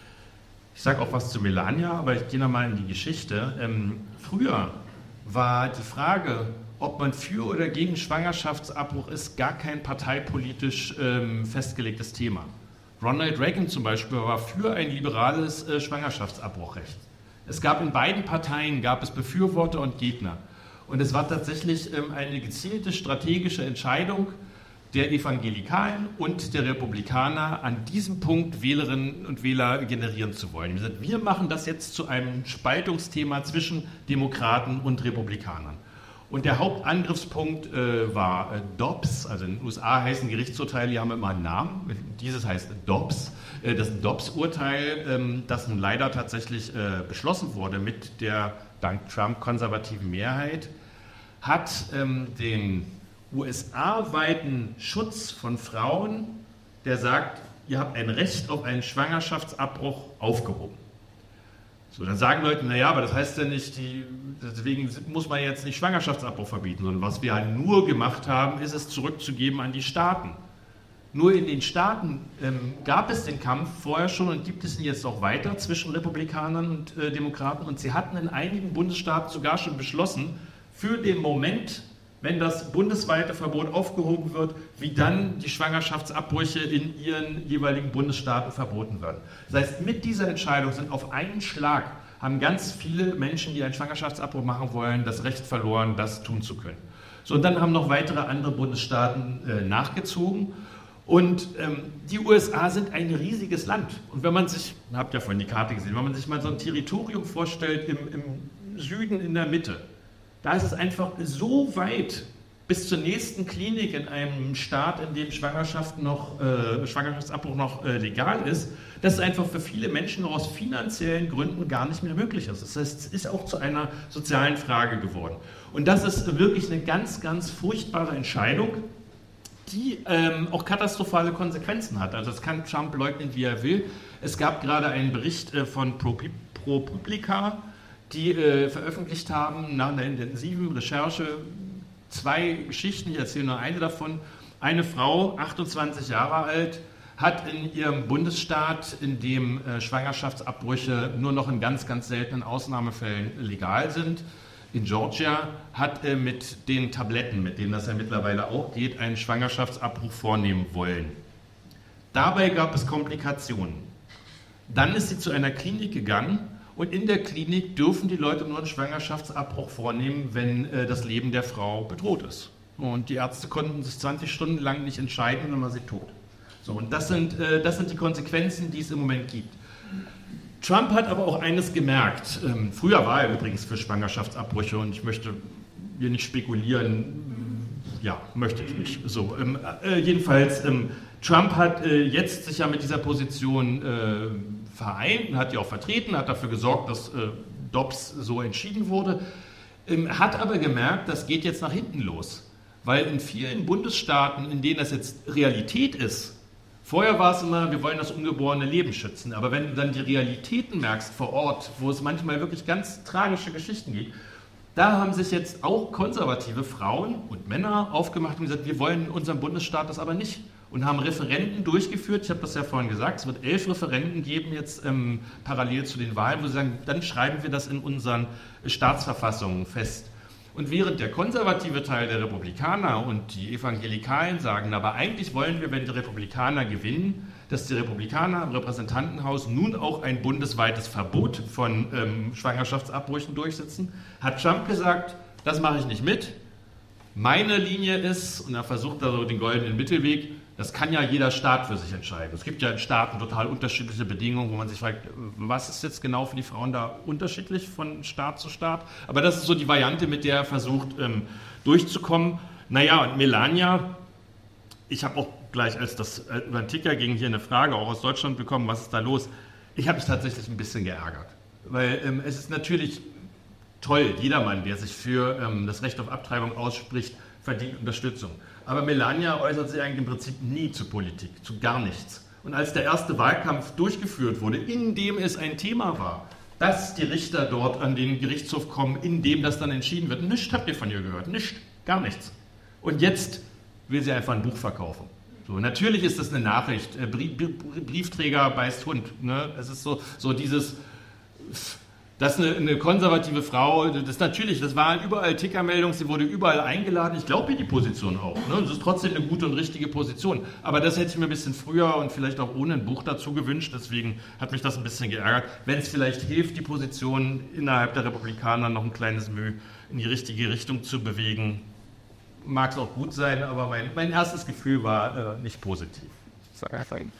ich sage auch was zu Melania, aber ich gehe noch mal in die Geschichte. Ähm, früher war die Frage, ob man für oder gegen Schwangerschaftsabbruch ist, gar kein parteipolitisch ähm, festgelegtes Thema. Ronald Reagan zum Beispiel war für ein liberales äh, Schwangerschaftsabbruchrecht. Es gab in beiden Parteien gab es Befürworter und Gegner. Und es war tatsächlich ähm, eine gezielte strategische Entscheidung der Evangelikalen und der Republikaner, an diesem Punkt Wählerinnen und Wähler generieren zu wollen. Wir, gesagt, wir machen das jetzt zu einem Spaltungsthema zwischen Demokraten und Republikanern. Und der Hauptangriffspunkt äh, war äh, Dobbs, also in den U S A heißen Gerichtsurteile, die haben immer einen Namen, dieses heißt Dobbs. Äh, das Dobbs-Urteil, ähm, das nun leider tatsächlich äh, beschlossen wurde mit der dank Trump konservativen Mehrheit, hat ähm, den U S A-weiten Schutz von Frauen, der sagt, ihr habt ein Recht auf einen Schwangerschaftsabbruch, aufgehoben. So, dann sagen Leute, naja, aber das heißt ja nicht, die, deswegen muss man jetzt nicht Schwangerschaftsabbruch verbieten, sondern was wir halt nur gemacht haben, ist es zurückzugeben an die Staaten. Nur in den Staaten ähm, gab es den Kampf vorher schon und gibt es ihn jetzt auch weiter zwischen Republikanern und äh, Demokraten. Und sie hatten in einigen Bundesstaaten sogar schon beschlossen, für den Moment, wenn das bundesweite Verbot aufgehoben wird, wie dann die Schwangerschaftsabbrüche in ihren jeweiligen Bundesstaaten verboten werden. Das heißt, mit dieser Entscheidung sind auf einen Schlag, haben ganz viele Menschen, die einen Schwangerschaftsabbruch machen wollen, das Recht verloren, das tun zu können. So, und dann haben noch weitere andere Bundesstaaten äh, nachgezogen. Und ähm, die U S A sind ein riesiges Land. Und wenn man sich, habt ihr vorhin die Karte gesehen, wenn man sich mal so ein Territorium vorstellt im, im Süden in der Mitte, da ist es einfach so weit bis zur nächsten Klinik in einem Staat, in dem Schwangerschaft noch, äh, Schwangerschaftsabbruch noch äh, legal ist, dass es einfach für viele Menschen aus finanziellen Gründen gar nicht mehr möglich ist. Das heißt, es ist auch zu einer sozialen Frage geworden. Und das ist wirklich eine ganz, ganz furchtbare Entscheidung, die ähm, auch katastrophale Konsequenzen hat. Also das kann Trump leugnen, wie er will. Es gab gerade einen Bericht äh, von ProPublica, die äh, veröffentlicht haben nach einer intensiven Recherche zwei Geschichten, ich erzähle nur eine davon. Eine Frau, achtundzwanzig Jahre alt, hat in ihrem Bundesstaat, in dem äh, Schwangerschaftsabbrüche nur noch in ganz, ganz seltenen Ausnahmefällen legal sind, in Georgia, hat äh, mit den Tabletten, mit denen das ja mittlerweile auch geht, einen Schwangerschaftsabbruch vornehmen wollen. Dabei gab es Komplikationen. Dann ist sie zu einer Klinik gegangen und in der Klinik dürfen die Leute nur einen Schwangerschaftsabbruch vornehmen, wenn äh, das Leben der Frau bedroht ist. Und die Ärzte konnten sich zwanzig Stunden lang nicht entscheiden, dann war sie tot. So, und das sind, äh, das sind die Konsequenzen, die es im Moment gibt. Trump hat aber auch eines gemerkt. Ähm, früher war er übrigens für Schwangerschaftsabbrüche und ich möchte hier nicht spekulieren. Ja, möchte ich nicht. So, ähm, äh, jedenfalls, ähm, Trump hat äh, jetzt sich ja mit dieser Position äh, vereint und hat die auch vertreten, hat dafür gesorgt, dass äh, Dobbs so entschieden wurde, ähm, hat aber gemerkt, das geht jetzt nach hinten los. Weil in vielen Bundesstaaten, in denen das jetzt Realität ist, vorher war es immer, wir wollen das ungeborene Leben schützen, aber wenn du dann die Realitäten merkst vor Ort, wo es manchmal wirklich ganz tragische Geschichten gibt, da haben sich jetzt auch konservative Frauen und Männer aufgemacht und gesagt, wir wollen in unserem Bundesstaat das aber nicht. Und haben Referenden durchgeführt, ich habe das ja vorhin gesagt, es wird elf Referenden geben jetzt ähm, parallel zu den Wahlen, wo sie sagen, dann schreiben wir das in unseren Staatsverfassungen fest. Und während der konservative Teil der Republikaner und die Evangelikalen sagen, aber eigentlich wollen wir, wenn die Republikaner gewinnen, dass die Republikaner im Repräsentantenhaus nun auch ein bundesweites Verbot von ähm, Schwangerschaftsabbrüchen durchsetzen, hat Trump gesagt, das mache ich nicht mit. Meine Linie ist, und er versucht da so den goldenen Mittelweg, das kann ja jeder Staat für sich entscheiden. Es gibt ja in Staaten total unterschiedliche Bedingungen, wo man sich fragt, was ist jetzt genau für die Frauen da unterschiedlich von Staat zu Staat? Aber das ist so die Variante, mit der er versucht ähm, durchzukommen. Naja, und Melania, ich habe auch gleich, als das äh, über den Ticker ging, hier eine Frage auch aus Deutschland bekommen, was ist da los? Ich habe mich tatsächlich ein bisschen geärgert. Weil ähm, es ist natürlich toll, jedermann, der sich für ähm, das Recht auf Abtreibung ausspricht, verdient Unterstützung. Aber Melania äußert sich eigentlich im Prinzip nie zu Politik, zu gar nichts. Und als der erste Wahlkampf durchgeführt wurde, in dem es ein Thema war, dass die Richter dort an den Gerichtshof kommen, in dem das dann entschieden wird, nichts habt ihr von ihr gehört, nichts, gar nichts. Und jetzt will sie einfach ein Buch verkaufen. So, natürlich ist das eine Nachricht, Briefträger beißt Hund. Ne? Es ist so, so dieses... dass eine, eine konservative Frau, das natürlich, das waren überall Tickermeldungen, sie wurde überall eingeladen. Ich glaube ihr die Position auch. Ne? Das ist trotzdem eine gute und richtige Position. Aber das hätte ich mir ein bisschen früher und vielleicht auch ohne ein Buch dazu gewünscht. Deswegen hat mich das ein bisschen geärgert. Wenn es vielleicht hilft, die Position innerhalb der Republikaner noch ein kleines Mühe in die richtige Richtung zu bewegen, mag es auch gut sein, aber mein, mein erstes Gefühl war äh, nicht positiv. Sorry, sorry.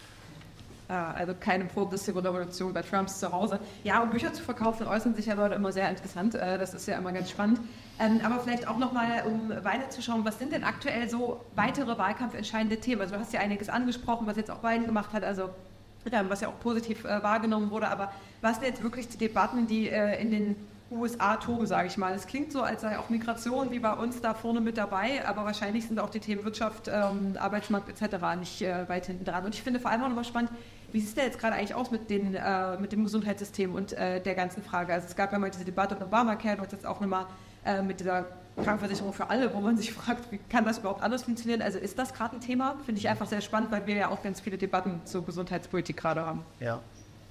Also keine progressive Revolution bei Trumps zu Hause. Ja, um Bücher zu verkaufen, äußern sich ja Leute immer sehr interessant. Das ist ja immer ganz spannend. Aber vielleicht auch nochmal, um weiterzuschauen, was sind denn aktuell so weitere wahlkampfentscheidende Themen? Also du hast ja einiges angesprochen, was jetzt auch Biden gemacht hat, also was ja auch positiv wahrgenommen wurde. Aber was sind jetzt wirklich die Debatten, die in den U S A toben, sage ich mal? Es klingt so, als sei auch Migration wie bei uns da vorne mit dabei, aber wahrscheinlich sind auch die Themen Wirtschaft, ähm, Arbeitsmarkt et cetera nicht äh, weit hinten dran. Und ich finde vor allem auch nochmal spannend, wie sieht es denn jetzt gerade eigentlich aus mit, den, äh, mit dem Gesundheitssystem und äh, der ganzen Frage? Also es gab ja mal diese Debatte um Obamacare, du hast jetzt auch nochmal äh, mit dieser Krankenversicherung für alle, wo man sich fragt, wie kann das überhaupt anders funktionieren? Also ist das gerade ein Thema? Finde ich einfach sehr spannend, weil wir ja auch ganz viele Debatten zur Gesundheitspolitik gerade haben. Ja.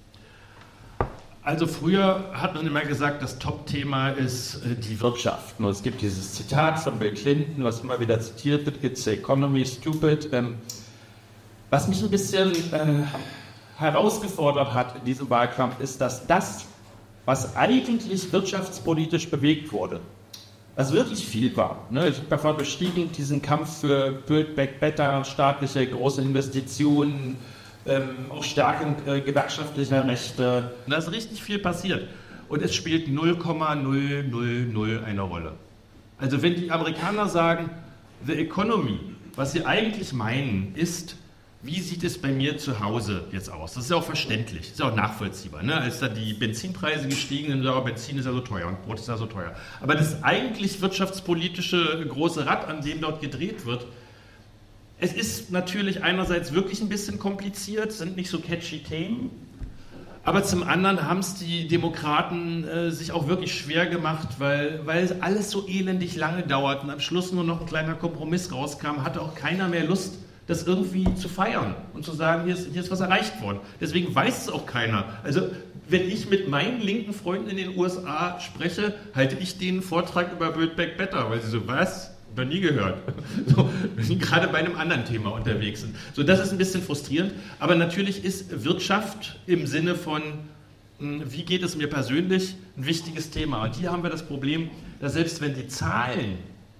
Also früher hat man immer gesagt, das Top-Thema ist äh, die Wirtschaft. Nur es gibt dieses Zitat von Bill Clinton, was immer wieder zitiert wird, it's the economy stupid. Ähm, was mich ein bisschen äh, herausgefordert hat in diesem Wahlkampf, ist, dass das, was eigentlich wirtschaftspolitisch bewegt wurde, was wirklich viel war. Ne? Ich habe davon beschrieben, diesen Kampf für Build Back Better, staatliche große Investitionen, Ähm, auch Stärkung äh, gewerkschaftlicher Rechte. Da ist richtig viel passiert. Und es spielt null Komma null null null eine Rolle. Also wenn die Amerikaner sagen, the economy, was sie eigentlich meinen, ist, wie sieht es bei mir zu Hause jetzt aus? Das ist ja auch verständlich, das ist ja auch nachvollziehbar. Ne? Als da die Benzinpreise gestiegen sind, ja, Benzin ist ja so teuer und Brot ist ja so teuer. Aber das eigentlich wirtschaftspolitische große Rad, an dem dort gedreht wird, es ist natürlich einerseits wirklich ein bisschen kompliziert, sind nicht so catchy Themen, aber zum anderen haben es die Demokraten äh, sich auch wirklich schwer gemacht, weil, weil alles so elendig lange dauert und am Schluss nur noch ein kleiner Kompromiss rauskam, hatte auch keiner mehr Lust, das irgendwie zu feiern und zu sagen, hier ist, hier ist was erreicht worden. Deswegen weiß es auch keiner. Also wenn ich mit meinen linken Freunden in den U S A spreche, halte ich denen einen Vortrag über Build Back Better, weil sie so, was? Noch nie gehört. So, gerade bei einem anderen Thema unterwegs sind. So, das ist ein bisschen frustrierend, aber natürlich ist Wirtschaft im Sinne von, wie geht es mir persönlich, ein wichtiges Thema. Und hier haben wir das Problem, dass selbst wenn die Zahlen,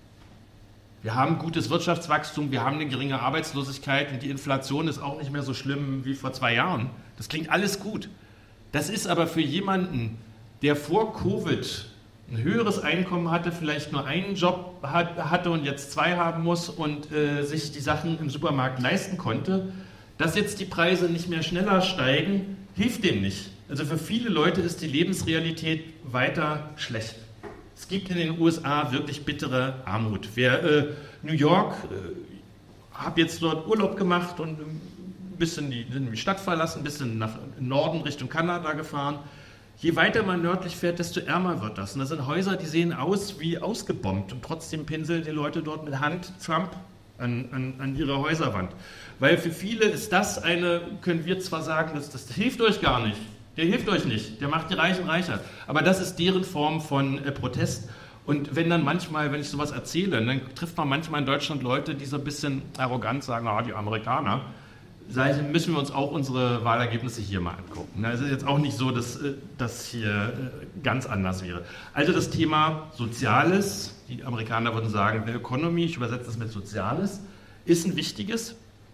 wir haben gutes Wirtschaftswachstum, wir haben eine geringe Arbeitslosigkeit und die Inflation ist auch nicht mehr so schlimm wie vor zwei Jahren. Das klingt alles gut. Das ist aber für jemanden, der vor Covid ein höheres Einkommen hatte, vielleicht nur einen Job hat, hatte und jetzt zwei haben muss und äh, sich die Sachen im Supermarkt leisten konnte, dass jetzt die Preise nicht mehr schneller steigen, hilft dem nicht. Also für viele Leute ist die Lebensrealität weiter schlecht. Es gibt in den U S A wirklich bittere Armut. Wer äh, New York, äh, habe jetzt dort Urlaub gemacht und ein bisschen die, die Stadt verlassen, ein bisschen nach Norden Richtung Kanada gefahren. Je weiter man nördlich fährt, desto ärmer wird das. Und das sind Häuser, die sehen aus wie ausgebombt. Und trotzdem pinseln die Leute dort mit Hand Trump an, an, an ihrer Häuserwand. Weil für viele ist das eine, können wir zwar sagen, das, das hilft euch gar nicht. Der hilft euch nicht. Der macht die Reichen reicher. Aber das ist deren Form von äh, Protest. Und wenn dann manchmal, wenn ich sowas erzähle, dann trifft man manchmal in Deutschland Leute, die so ein bisschen arrogant sagen, ah, die Amerikaner. Müssen wir uns auch unsere Wahlergebnisse hier mal angucken. Es ist jetzt auch nicht so, dass das hier ganz anders wäre. Also das Thema Soziales, die Amerikaner würden sagen, the economy, ich übersetze das mit Soziales, ist ein wichtiges.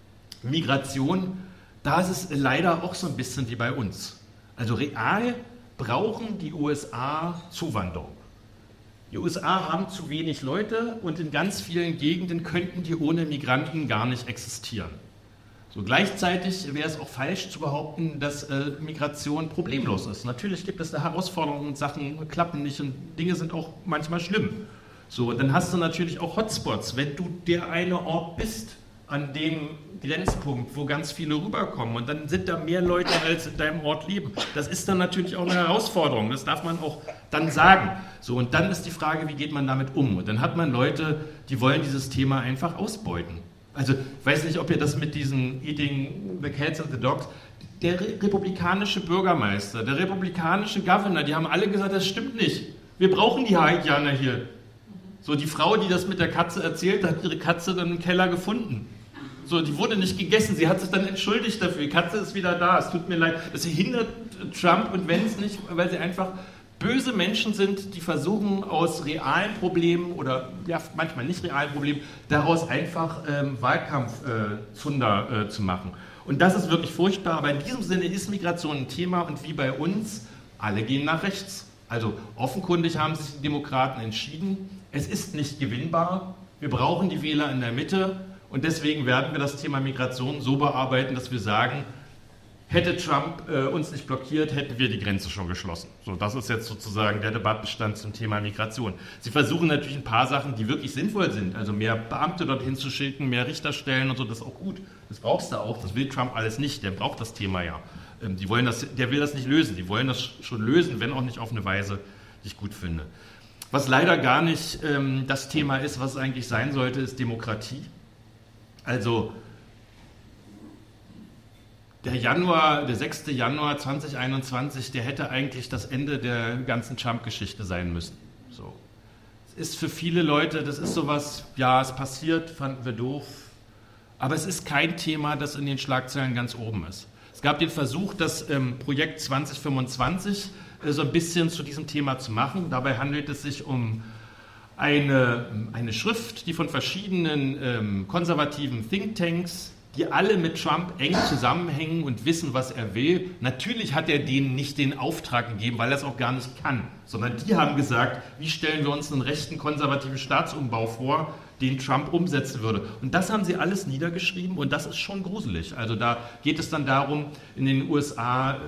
Migration, da ist es leider auch so ein bisschen wie bei uns. Also real brauchen die U S A Zuwanderung. Die U S A haben zu wenig Leute und in ganz vielen Gegenden könnten die ohne Migranten gar nicht existieren. So, gleichzeitig wäre es auch falsch zu behaupten, dass äh, Migration problemlos ist. Natürlich gibt es da Herausforderungen und Sachen klappen nicht und Dinge sind auch manchmal schlimm. So, dann hast du natürlich auch Hotspots. Wenn du der eine Ort bist, an dem Grenzpunkt, wo ganz viele rüberkommen und dann sind da mehr Leute, als in deinem Ort leben. Das ist dann natürlich auch eine Herausforderung. Das darf man auch dann sagen. So, und dann ist die Frage, wie geht man damit um? Und dann hat man Leute, die wollen dieses Thema einfach ausbeuten. Also ich weiß nicht, ob ihr das mit diesen Eating the Cats and the Dogs, der re- republikanische Bürgermeister, der republikanische Governor, die haben alle gesagt, das stimmt nicht. Wir brauchen die Haitianer hier. So, die Frau, die das mit der Katze erzählt, hat ihre Katze dann im Keller gefunden. So, die wurde nicht gegessen, sie hat sich dann entschuldigt dafür. Die Katze ist wieder da, es tut mir leid. Das hindert Trump und Vance nicht, weil sie einfach böse Menschen sind, die versuchen aus realen Problemen oder ja, manchmal nicht realen Problemen, daraus einfach ähm, Wahlkampfzunder äh, äh, zu machen. Und das ist wirklich furchtbar, aber in diesem Sinne ist Migration ein Thema und wie bei uns, alle gehen nach rechts. Also offenkundig haben sich die Demokraten entschieden, es ist nicht gewinnbar, wir brauchen die Wähler in der Mitte und deswegen werden wir das Thema Migration so bearbeiten, dass wir sagen, hätte Trump äh, uns nicht blockiert, hätten wir die Grenze schon geschlossen. So, das ist jetzt sozusagen der Debattenstand zum Thema Migration. Sie versuchen natürlich ein paar Sachen, die wirklich sinnvoll sind, also mehr Beamte dorthin zu schicken, mehr Richterstellen und so, das ist auch gut. Das brauchst du auch, das will Trump alles nicht, der braucht das Thema ja. Ähm, die wollen das, der will das nicht lösen, die wollen das schon lösen, wenn auch nicht auf eine Weise, die ich gut finde. Was leider gar nicht ähm, das Thema ist, was es eigentlich sein sollte, ist Demokratie. Also der Januar, der sechste Januar zweitausendeinundzwanzig, der hätte eigentlich das Ende der ganzen Trump-Geschichte sein müssen. So. Es ist für viele Leute, das ist sowas, ja, es passiert, fanden wir doof, aber es ist kein Thema, das in den Schlagzeilen ganz oben ist. Es gab den Versuch, das ähm, Projekt zwanzig fünfundzwanzig äh, so ein bisschen zu diesem Thema zu machen. Dabei handelt es sich um eine, eine Schrift, die von verschiedenen ähm, konservativen Thinktanks, die alle mit Trump eng zusammenhängen und wissen, was er will. Natürlich hat er denen nicht den Auftrag gegeben, weil er es auch gar nicht kann, sondern die haben gesagt, wie stellen wir uns einen rechten konservativen Staatsumbau vor, den Trump umsetzen würde. Und das haben sie alles niedergeschrieben und das ist schon gruselig. Also da geht es dann darum, in den U S A,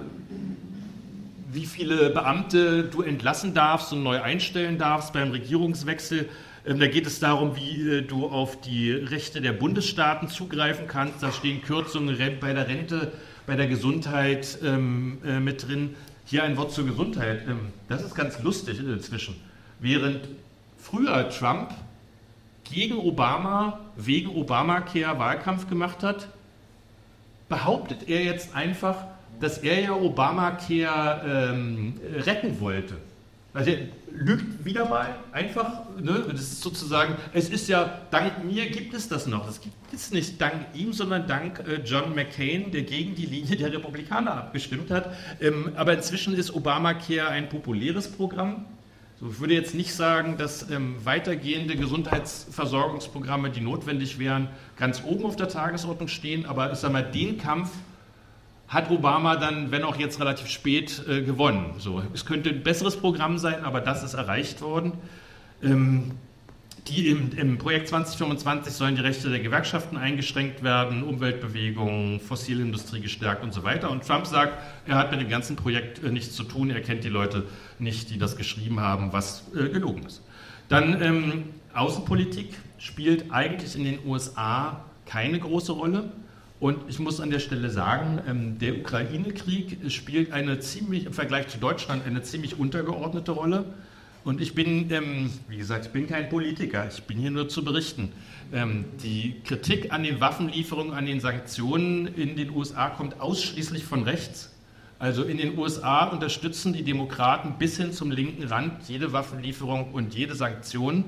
wie viele Beamte du entlassen darfst und neu einstellen darfst beim Regierungswechsel. Da geht es darum, wie du auf die Rechte der Bundesstaaten zugreifen kannst. Da stehen Kürzungen bei der Rente, bei der Gesundheit ähm, äh, mit drin. Hier ein Wort zur Gesundheit. Ähm, das ist ganz lustig inzwischen. Während früher Trump gegen Obama wegen Obamacare Wahlkampf gemacht hat, behauptet er jetzt einfach, dass er ja Obamacare ähm, retten wollte. Also er lügt wieder mal einfach, ne? Das ist sozusagen, es ist ja, dank mir gibt es das noch. Das gibt es nicht dank ihm, sondern dank äh, John McCain, der gegen die Linie der Republikaner abgestimmt hat. Ähm, aber inzwischen ist Obamacare ein populäres Programm. So, ich würde jetzt nicht sagen, dass ähm, weitergehende Gesundheitsversorgungsprogramme, die notwendig wären, ganz oben auf der Tagesordnung stehen, aber ich sage mal, den Kampf hat Obama dann, wenn auch jetzt relativ spät, äh, gewonnen. So, es könnte ein besseres Programm sein, aber das ist erreicht worden. Ähm, die im, im Projekt zwanzig fünfundzwanzig sollen die Rechte der Gewerkschaften eingeschränkt werden, Umweltbewegungen, Fossilindustrie gestärkt und so weiter. Und Trump sagt, er hat mit dem ganzen Projekt äh, nichts zu tun, er kennt die Leute nicht, die das geschrieben haben, was äh, gelogen ist. Dann ähm, Außenpolitik spielt eigentlich in den U S A keine große Rolle. Und ich muss an der Stelle sagen, der Ukraine-Krieg spielt eine ziemlich, im Vergleich zu Deutschland, eine ziemlich untergeordnete Rolle. Und ich bin, wie gesagt, ich bin kein Politiker, ich bin hier nur zu berichten. Die Kritik an den Waffenlieferungen, an den Sanktionen in den U S A kommt ausschließlich von rechts. Also in den U S A unterstützen die Demokraten bis hin zum linken Rand jede Waffenlieferung und jede Sanktion.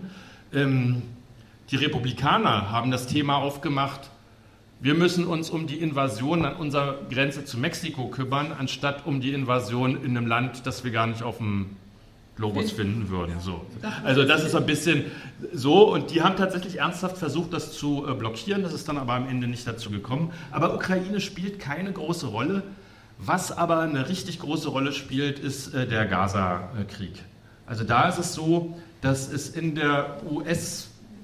Die Republikaner haben das Thema aufgemacht, wir müssen uns um die Invasion an unserer Grenze zu Mexiko kümmern, anstatt um die Invasion in einem Land, das wir gar nicht auf dem Globus finden würden. So. Also das ist ein bisschen so und die haben tatsächlich ernsthaft versucht, das zu blockieren, das ist dann aber am Ende nicht dazu gekommen. Aber Ukraine spielt keine große Rolle. Was aber eine richtig große Rolle spielt, ist der Gaza-Krieg. Also da ist es so, dass es in der U S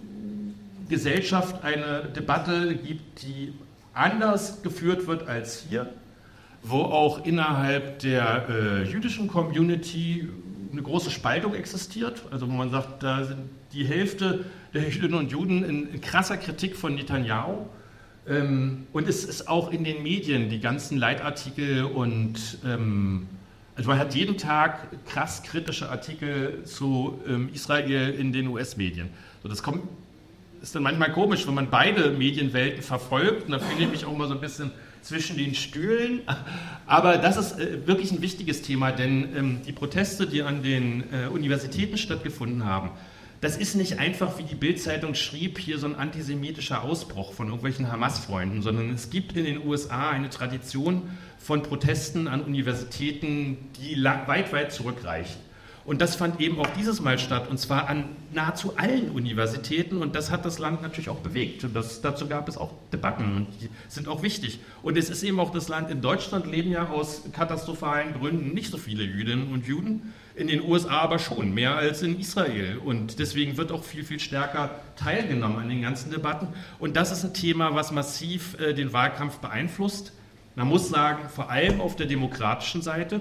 Gesellschaft eine Debatte gibt, die anders geführt wird als hier, wo auch innerhalb der äh, jüdischen Community eine große Spaltung existiert, also wo man sagt, da sind die Hälfte der Jüdinnen und Juden in, in krasser Kritik von Netanyahu ähm, und es ist auch in den Medien die ganzen Leitartikel und ähm, also man hat jeden Tag krass kritische Artikel zu ähm, Israel in den U S-Medien. So, das kommt ist dann manchmal komisch, wenn man beide Medienwelten verfolgt und da fühle ich mich auch immer so ein bisschen zwischen den Stühlen. Aber das ist äh, wirklich ein wichtiges Thema, denn ähm, die Proteste, die an den äh, Universitäten stattgefunden haben, das ist nicht einfach, wie die Bild-Zeitung schrieb, hier so ein antisemitischer Ausbruch von irgendwelchen Hamas-Freunden, sondern es gibt in den U S A eine Tradition von Protesten an Universitäten, die lang, weit, weit zurückreichen. Und das fand eben auch dieses Mal statt, und zwar an nahezu allen Universitäten. Und das hat das Land natürlich auch bewegt. Und das, dazu gab es auch Debatten, und die sind auch wichtig. Und es ist eben auch das Land, in Deutschland leben ja aus katastrophalen Gründen nicht so viele Jüdinnen und Juden, in den U S A aber schon, mehr als in Israel. Und deswegen wird auch viel, viel stärker teilgenommen an den ganzen Debatten. Und das ist ein Thema, was massiv äh, den Wahlkampf beeinflusst. Man muss sagen, vor allem auf der demokratischen Seite,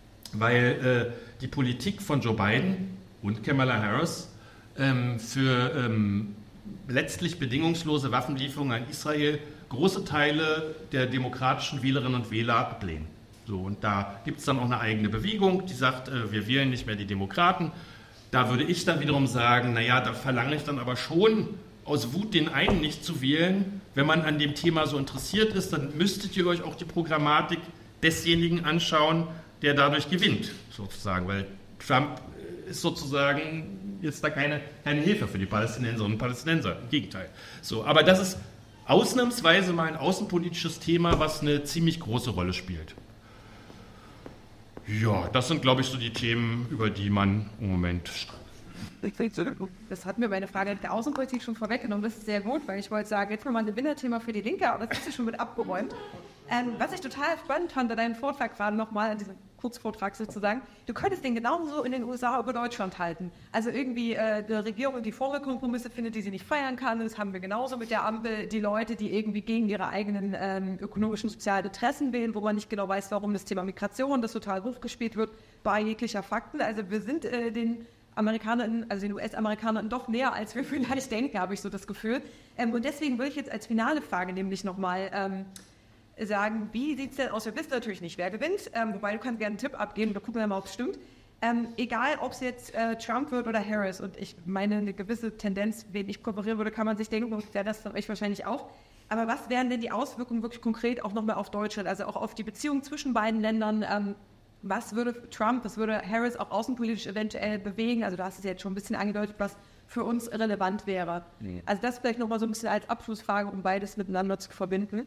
weil äh, die Politik von Joe Biden und Kamala Harris ähm, für ähm, letztlich bedingungslose Waffenlieferungen an Israel große Teile der demokratischen Wählerinnen und Wähler ablehnen. So, und da gibt es dann auch eine eigene Bewegung, die sagt, äh, wir wählen nicht mehr die Demokraten. Da würde ich dann wiederum sagen, naja, da verlange ich dann aber schon aus Wut den einen nicht zu wählen. Wenn man an dem Thema so interessiert ist, dann müsstet ihr euch auch die Programmatik desjenigen anschauen, der dadurch gewinnt, sozusagen, weil Trump ist sozusagen jetzt da keine, keine Hilfe für die Palästinenserinnen und Palästinenser, im Gegenteil. So, aber das ist ausnahmsweise mal ein außenpolitisches Thema, was eine ziemlich große Rolle spielt. Ja, das sind, glaube ich, so die Themen, über die man im Moment streitet. Das hat mir meine Frage der Außenpolitik schon vorweggenommen. Das ist sehr gut, weil ich wollte sagen, jetzt mal ein Gewinnerthema für die Linke, aber das ist ja schon mit abgeräumt. Ähm, was ich total spannend fand an deinem Vortrag gerade nochmal, an diesem Kurzvortrag sozusagen, du könntest den genauso in den U S A über Deutschland halten. Also irgendwie äh, eine Regierung, die Vorkompromisse findet, die sie nicht feiern kann. Das haben wir genauso mit der Ampel. Die Leute, die irgendwie gegen ihre eigenen ähm, ökonomischen, sozialen Interessen wählen, wo man nicht genau weiß, warum das Thema Migration, das total hochgespielt wird, bei jeglicher Fakten. Also wir sind äh, den Amerikanern, also den U S-Amerikanern doch näher, als wir vielleicht denken, habe ich so das Gefühl. Ähm, und deswegen würde ich jetzt als finale Frage nämlich nochmal ähm, sagen, wie sieht es denn aus? Wir wissen natürlich nicht, wer gewinnt, ähm, wobei du kannst gerne einen Tipp abgeben, da gucken wir mal, ob es stimmt. Ähm, egal, ob es jetzt äh, Trump wird oder Harris, und ich meine, eine gewisse Tendenz, wen ich kooperieren würde, kann man sich denken, und ja, das doch ich wahrscheinlich auch. Aber was wären denn die Auswirkungen wirklich konkret auch nochmal auf Deutschland, also auch auf die Beziehung zwischen beiden Ländern? Ähm, was würde Trump, was würde Harris auch außenpolitisch eventuell bewegen? Also du hast es jetzt schon ein bisschen angedeutet, was für uns relevant wäre. Nee. Also das vielleicht nochmal so ein bisschen als Abschlussfrage, um beides miteinander zu verbinden.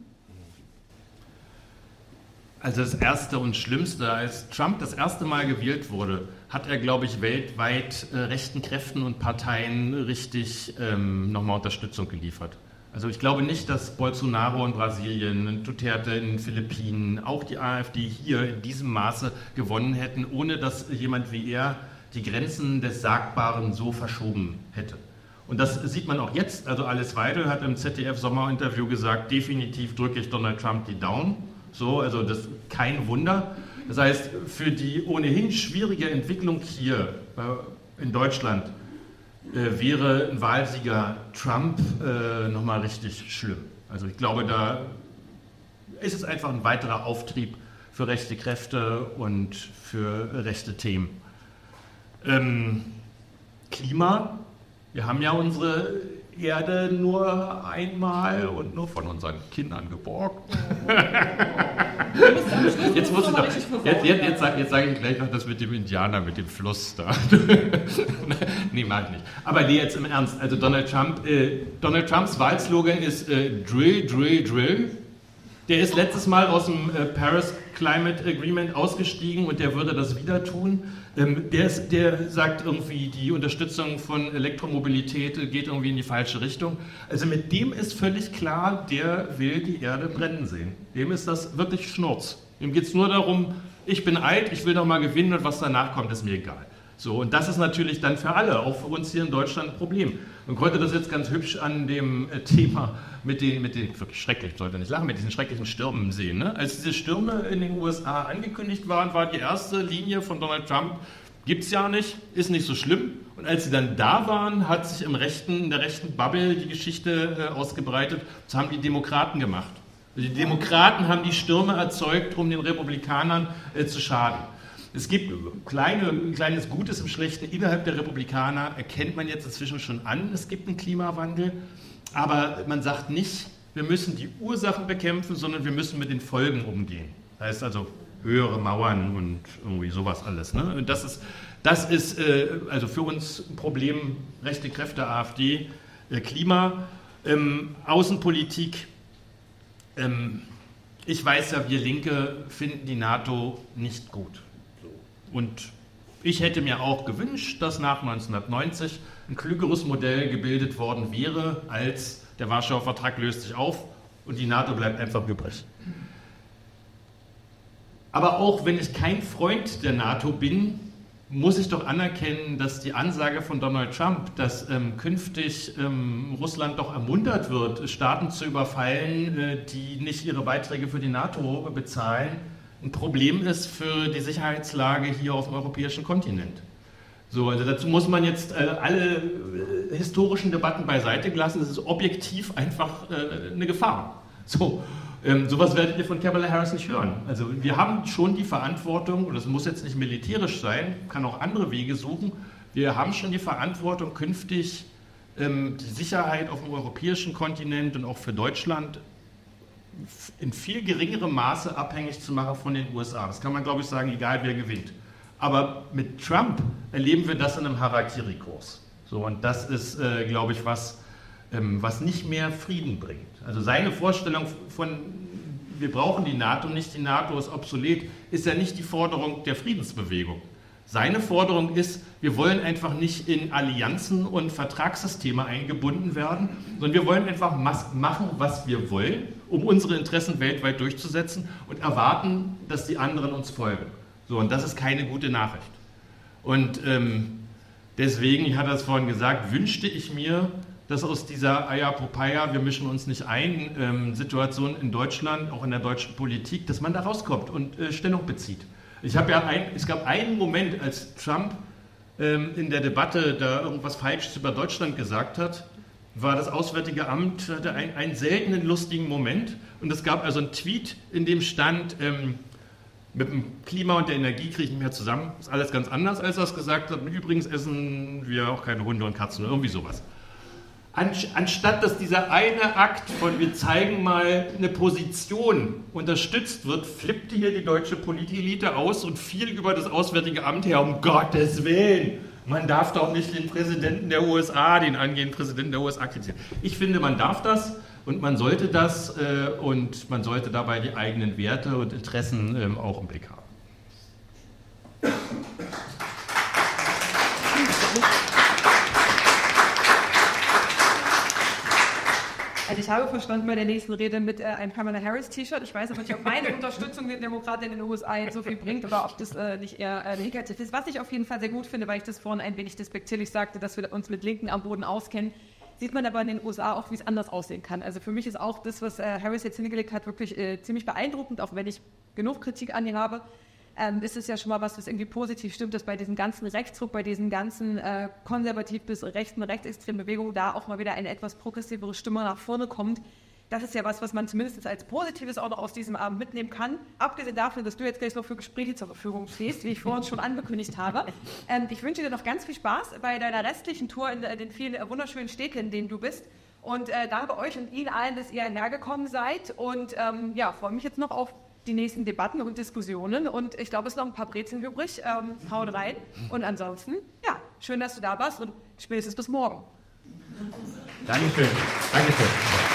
Also das Erste und Schlimmste, als Trump das erste Mal gewählt wurde, hat er, glaube ich, weltweit äh, rechten Kräften und Parteien richtig ähm, nochmal Unterstützung geliefert. Also ich glaube nicht, dass Bolsonaro in Brasilien, Duterte in den Philippinen, auch die AfD hier in diesem Maße gewonnen hätten, ohne dass jemand wie er die Grenzen des Sagbaren so verschoben hätte. Und das sieht man auch jetzt. Also Alice Weidel hat im Z D F-Sommerinterview gesagt, definitiv drücke ich Donald Trump die Daumen. So, also das ist kein Wunder. Das heißt, für die ohnehin schwierige Entwicklung hier äh, in Deutschland äh, wäre ein Wahlsieger Trump äh, nochmal richtig schlimm. Also ich glaube, da ist es einfach ein weiterer Auftrieb für rechte Kräfte und für rechte Themen. Ähm, Klima, wir haben ja unsere Erde nur einmal und nur von unseren Kindern geborgt. Jetzt muss ich doch, jetzt, jetzt, jetzt, sage, jetzt sage ich gleich noch das mit dem Indianer, mit dem Fluss da. Nee, mag ich nicht. Aber nee, jetzt im Ernst. Also Donald Trump, äh, Donald Trumps Wahlslogan ist äh, Drill, Drill, Drill. Der ist letztes Mal aus dem äh, Paris Climate Agreement ausgestiegen und der würde das wieder tun. Ähm, der, ist, der sagt irgendwie, die Unterstützung von Elektromobilität geht irgendwie in die falsche Richtung. Also mit dem ist völlig klar, der will die Erde brennen sehen. Dem ist das wirklich Schnurz. Ihm geht es nur darum, ich bin alt, ich will doch mal gewinnen und was danach kommt, ist mir egal. So, und das ist natürlich dann für alle, auch für uns hier in Deutschland, ein Problem. Man konnte das jetzt ganz hübsch an dem äh, Thema mit den, mit den, wirklich schrecklich, ich sollte nicht lachen, mit diesen schrecklichen Stürmen sehen. Ne? Als diese Stürme in den U S A angekündigt waren, war die erste Linie von Donald Trump, gibt's ja nicht, ist nicht so schlimm. Und als sie dann da waren, hat sich im rechten, in der rechten Bubble die Geschichte äh, ausgebreitet, das haben die Demokraten gemacht. Die Demokraten haben die Stürme erzeugt, um den Republikanern äh, zu schaden. Es gibt kleine, ein kleines Gutes im Schlechten. Innerhalb der Republikaner erkennt man jetzt inzwischen schon an, es gibt einen Klimawandel. Aber man sagt nicht, wir müssen die Ursachen bekämpfen, sondern wir müssen mit den Folgen umgehen. Das heißt also höhere Mauern und irgendwie sowas alles. Ne? Und das ist, das ist äh, also für uns ein Problem, rechte Kräfte, AfD, äh, Klima, ähm, Außenpolitik. Ähm, ich weiß ja, wir Linke finden die NATO nicht gut. Und ich hätte mir auch gewünscht, dass nach neunzehnhundertneunzig ein klügeres Modell gebildet worden wäre, als der Warschauer Vertrag löst sich auf und die NATO bleibt einfach übrig. Aber auch wenn ich kein Freund der NATO bin, muss ich doch anerkennen, dass die Ansage von Donald Trump, dass ähm, künftig ähm, Russland doch ermuntert wird, Staaten zu überfallen, äh, die nicht ihre Beiträge für die NATO bezahlen, ein Problem ist für die Sicherheitslage hier auf dem europäischen Kontinent. So, also dazu muss man jetzt äh, alle äh, historischen Debatten beiseite lassen. Es ist objektiv einfach äh, eine Gefahr. So, ähm, sowas werdet ihr von Kamala Harris nicht hören. Also wir haben schon die Verantwortung, und das muss jetzt nicht militärisch sein, kann auch andere Wege suchen, Wir haben schon die Verantwortung, künftig ähm, die Sicherheit auf dem europäischen Kontinent und auch für Deutschland in viel geringerem Maße abhängig zu machen von den U S A. Das kann man, glaube ich, sagen, egal wer gewinnt. Aber mit Trump erleben wir das in einem Harakiri-Kurs. So, und das ist, äh, glaube ich, was, ähm, was nicht mehr Frieden bringt. Also seine Vorstellung von, wir brauchen die NATO nicht, die NATO ist obsolet, ist ja nicht die Forderung der Friedensbewegung. Seine Forderung ist, wir wollen einfach nicht in Allianzen und Vertragssysteme eingebunden werden, sondern wir wollen einfach machen, was wir wollen, um unsere Interessen weltweit durchzusetzen und erwarten, dass die anderen uns folgen. So, und das ist keine gute Nachricht. Und ähm, deswegen, ich hatte das vorhin gesagt, wünschte ich mir, dass aus dieser Ayapopaya, wir mischen uns nicht ein, ähm, Situation in Deutschland, auch in der deutschen Politik, dass man da rauskommt und äh, Stellung bezieht. Ich habe ja ein, es gab einen Moment, als Trump ähm, in der Debatte da irgendwas Falsches über Deutschland gesagt hat, war das Auswärtige Amt, hatte ein, einen seltenen lustigen Moment. Und es gab also einen Tweet, in dem stand, ähm, mit dem Klima und der Energie kriege ich nicht mehr zusammen. Das ist alles ganz anders, als er es gesagt hat. Und übrigens essen wir auch keine Hunde und Katzen oder irgendwie sowas. Anstatt dass dieser eine Akt von wir zeigen mal eine Position unterstützt wird, flippte hier die deutsche Politelite aus und fiel über das Auswärtige Amt her, um Gottes Willen. Man darf doch nicht den Präsidenten der U S A, den angehenden Präsidenten der U S A kritisieren. Ich finde, man darf das und man sollte das äh, und man sollte dabei die eigenen Werte und Interessen ähm, auch im Blick haben. Also ich habe verstanden bei der nächsten Rede mit äh, einem Kamala Harris T-Shirt. Ich weiß aber nicht, ob meine Unterstützung den Demokraten in den U S A jetzt so viel bringt oder ob das äh, nicht eher äh, negativ ist. Was ich auf jeden Fall sehr gut finde, weil ich das vorhin ein wenig despektierlich sagte, dass wir uns mit Linken am Boden auskennen, sieht man aber in den U S A auch, wie es anders aussehen kann. Also für mich ist auch das, was äh, Harris jetzt hingelegt hat, wirklich äh, ziemlich beeindruckend, auch wenn ich genug Kritik an ihr habe. Ähm, ist es ja schon mal was, was irgendwie positiv stimmt, dass bei diesem ganzen Rechtsruck, bei diesen ganzen äh, konservativ bis rechten, rechtsextremen Bewegungen da auch mal wieder eine etwas progressivere Stimme nach vorne kommt. Das ist ja was, was man zumindest als Positives auch noch aus diesem Abend mitnehmen kann. Abgesehen davon, dass du jetzt gleich noch für Gespräche zur Verfügung stehst, wie ich vorhin schon angekündigt habe. Ähm, ich wünsche dir noch ganz viel Spaß bei deiner restlichen Tour in äh, den vielen äh, wunderschönen Städten, in denen du bist. Und äh, danke euch und Ihnen allen, dass ihr hergekommen seid. Und ähm, ja, freue mich jetzt noch auf die nächsten Debatten und Diskussionen und ich glaube, es sind noch ein paar Brezeln übrig. Ähm, haut rein und ansonsten, ja, schön, dass du da warst und spätestens bis morgen. Dankeschön. Dankeschön.